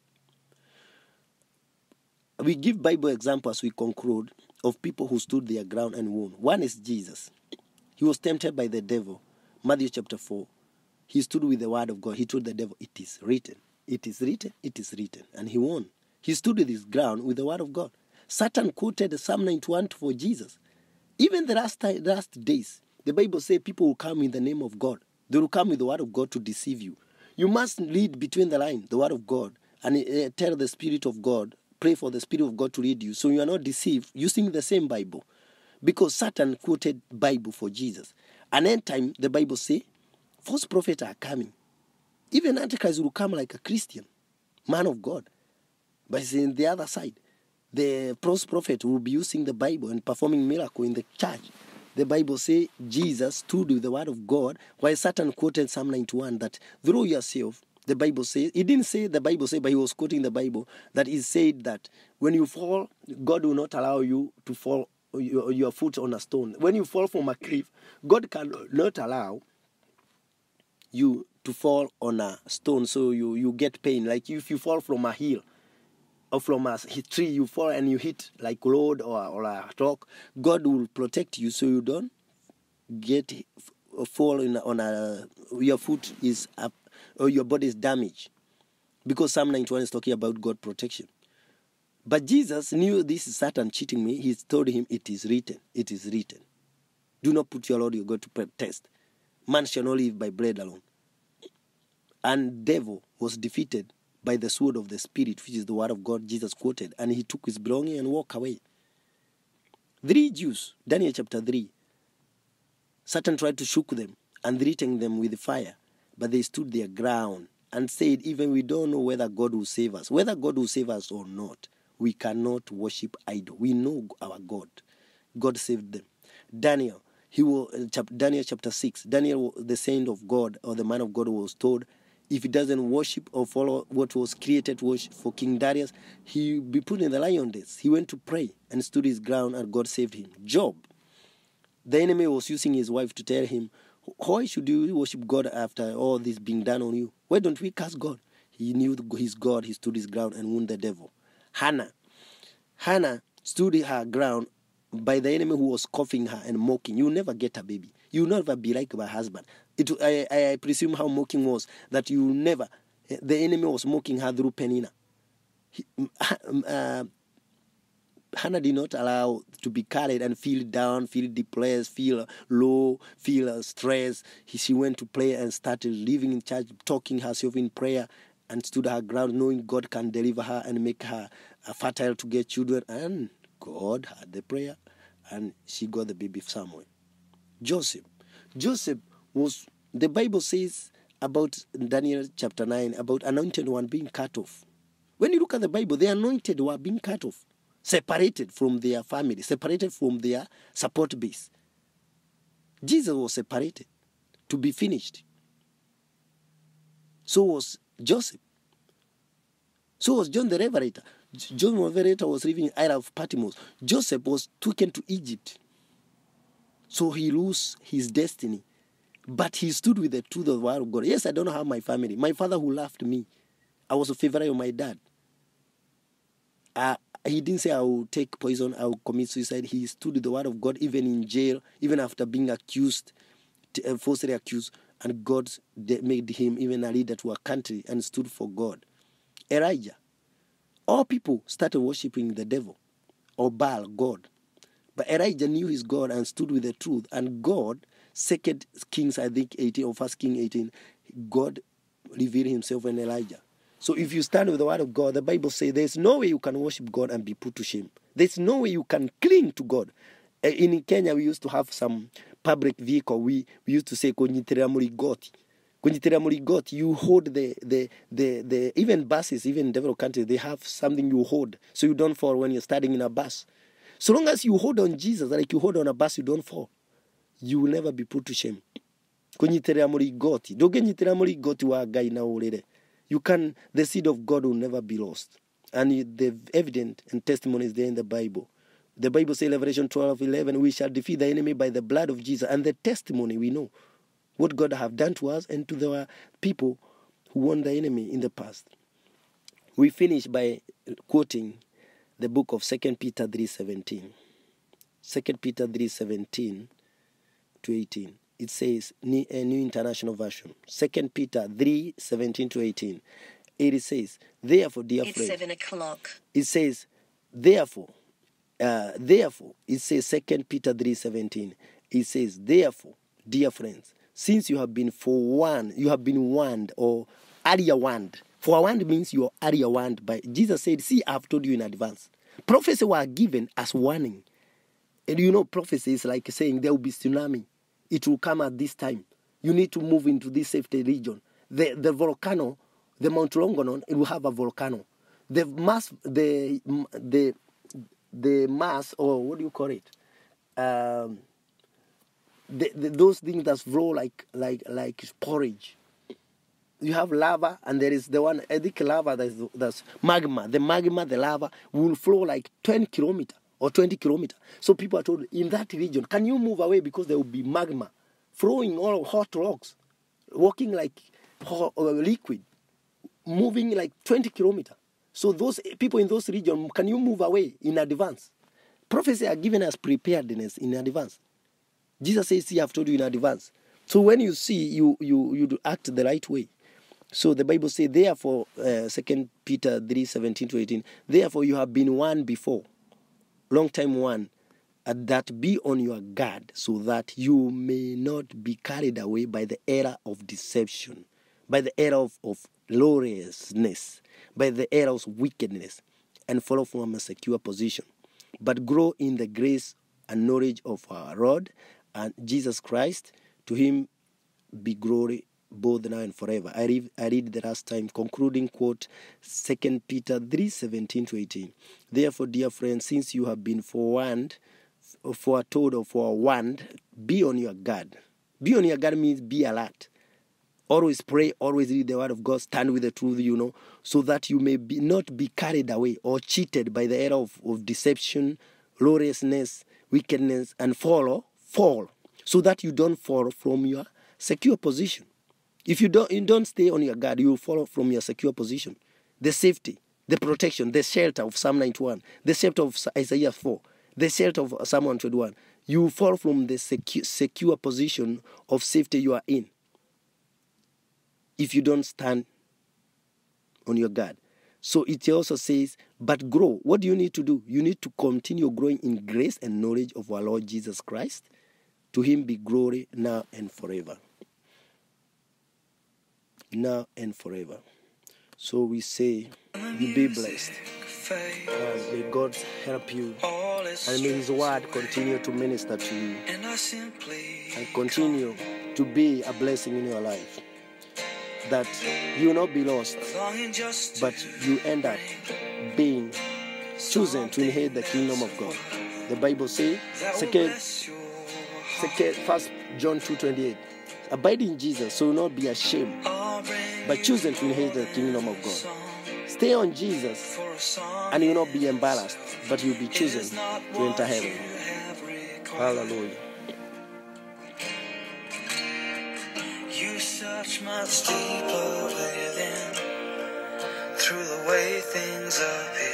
We give Bible examples as we conclude of people who stood their ground and won. One is Jesus. He was tempted by the devil. Matthew chapter four. He stood with the word of God. He told the devil, it is written. It is written. It is written. And he won. He stood with his ground with the word of God. Satan quoted Psalm ninety-one for Jesus. Even the last, time, last days, the Bible says people will come in the name of God. They will come with the word of God to deceive you. You must read between the lines, the word of God, and uh, tell the Spirit of God, pray for the Spirit of God to lead you, so you are not deceived using the same Bible. Because Satan quoted Bible for Jesus. And end time, the Bible says, false prophets are coming. Even Antichrist will come like a Christian, man of God. But it's in the other side. The false prophet will be using the Bible and performing miracle in the church. The Bible says Jesus stood with the word of God, while Satan quoted Psalm ninety-one that through yourself, the Bible says, he didn't say the Bible says, but he was quoting the Bible, that he said that when you fall, God will not allow you to fall your, your foot on a stone. When you fall from a cliff, God cannot allow you to fall on a stone so you, you get pain. Like if you fall from a hill, or from a tree you fall and you hit like road or, or a rock, God will protect you so you don't get fall in, on a your foot is up or your body is damaged, because Psalm ninety-one is talking about God protection. But Jesus knew this is Satan cheating me. He told him, it is written, it is written. Do not put your Lord your God to test. Man shall not live by bread alone. And devil was defeated by the sword of the Spirit, which is the word of God Jesus quoted, and he took his belonging and walked away. Three Jews, Daniel chapter three, Satan tried to shook them and threaten them with fire, but they stood their ground and said, even we don't know whether God will save us. Whether God will save us or not, we cannot worship idol. We know our God. God saved them. Daniel, he was, Daniel chapter six, Daniel, the saint of God, or the man of God, was told, if he doesn't worship or follow what was created for King Darius, he will be put in the lion den. He went to pray and stood his ground, and God saved him. Job, the enemy was using his wife to tell him, why should you worship God after all this being done on you? Why don't we curse God? He knew his God. He stood his ground and won the devil. Hannah, Hannah stood her ground by the enemy who was scoffing her and mocking. You will never get a baby. You will never be like my husband. It, I, I presume how mocking was, that you will never, the enemy was mocking her through Penina. He, uh, Hannah did not allow to be carried and feel down, feel depressed, feel low, feel uh, stressed. He, she went to pray and started living in church, talking herself in prayer, and stood her ground, knowing God can deliver her and make her uh, fertile to get children. And God heard the prayer, and she got the baby Samuel. Joseph. Joseph was, the Bible says about Daniel chapter nine, about anointed one being cut off. When you look at the Bible, the anointed were being cut off, separated from their family, separated from their support base. Jesus was separated to be finished. So was Joseph. So was John the Revelator. John the Revelator was living in Isle of Patmos. Joseph was taken to Egypt. So he lost his destiny. But he stood with the truth of the word of God. Yes, I don't have my family. My father who loved me, I was a favorite of my dad. Uh, he didn't say I will take poison, I will commit suicide. He stood with the word of God, even in jail, even after being accused, uh, falsely accused. And God made him even a leader to a country and stood for God. Elijah. All people started worshiping the devil or Baal, God. But Elijah knew his God and stood with the truth. And God, Second Kings, I think, eighteen or First King eighteen, God revealed himself in Elijah. So if you stand with the word of God, the Bible says there's no way you can worship God and be put to shame. There's no way you can cling to God. In Kenya, we used to have some public vehicle. We, we used to say, Konyitera Murigoti. Konyitera Murigoti, you hold the, the, the, the, even buses, even in developed countries, they have something you hold so you don't fall when you're studying in a bus. So long as you hold on Jesus, like you hold on a bus, you don't fall. You will never be put to shame. Konyitera Murigoti. Dogenyitera Murigoti wa gai na urere. You can, the seed of God will never be lost. And the evidence and testimony is there in the Bible. The Bible says, Revelation twelve eleven, we shall defeat the enemy by the blood of Jesus. And the testimony, we know what God have done to us and to the people who won the enemy in the past. We finish by quoting the book of Second Peter three seventeen. Second Peter three seventeen to eighteen. It says, a New International Version, Second Peter three seventeen to eighteen. It says, therefore, dear it's friends. It's seven o'clock. It says, therefore, uh, therefore, it says Second Peter three seventeen. It says, therefore, dear friends, since you have been forewarned, you have been warned, or earlier warned. Forewarned means you are earlier warned by. Jesus said, see, I have told you in advance. Prophecies were given as warning. And you know, prophecy is like saying there will be tsunami. It will come at this time. You need to move into this safety region. The the volcano, the Mount Longonon, it will have a volcano. The mass, the the the mass, or what do you call it? Um, the, the, those things that flow like like like porridge. You have lava, and there is the one, I think lava, that's, that's magma. The magma, the lava, will flow like ten kilometers or twenty kilometers. So people are told, in that region, can you move away because there will be magma flowing all hot rocks, walking like hot, uh, liquid, moving like twenty kilometers. So those people in those regions, can you move away in advance? Prophecy are giving us preparedness in advance. Jesus says, see, I've told you in advance. So when you see, you you you do act the right way. So the Bible says, therefore, uh, Second Peter three, seventeen to eighteen, therefore you have been warned before, long time warned, uh, that be on your guard, so that you may not be carried away by the error of deception, by the error of, of lawlessness, by the error of wickedness, and follow from a secure position, but grow in the grace and knowledge of our Lord and Jesus Christ. To him be glory both now and forever. I read, I read the last time, concluding quote, Second Peter three, seventeen to eighteen. Therefore, dear friends, since you have been forewarned, foretold or forewarned, be on your guard. Be on your guard means be alert. Always pray, always read the word of God, stand with the truth, you know, so that you may be not be carried away or cheated by the error of, of deception, lawlessness, wickedness, and fall, fall, so that you don't fall from your secure position. If you don't, you don't stay on your guard, you will fall from your secure position. The safety, the protection, the shelter of Psalm ninety-one, the shelter of Isaiah four, the shelter of Psalm one twenty-one. You fall from the secure, secure position of safety you are in if you don't stand on your guard. So it also says, but grow. What do you need to do? You need to continue growing in grace and knowledge of our Lord Jesus Christ. To him be glory now and forever. Now and forever. So we say, you be blessed. Uh, may God help you. And may his word continue to minister to you. And continue to be a blessing in your life. That you will not be lost, but you end up being chosen to inherit the kingdom of God. The Bible says, second, second, First John two twenty-eight, abide in Jesus, so you will not be ashamed, but chosen to inherit the kingdom of God. Stay on Jesus, and you will not be embarrassed, but you will be chosen to enter heaven. Hallelujah. Much deeper within, through the way things appear.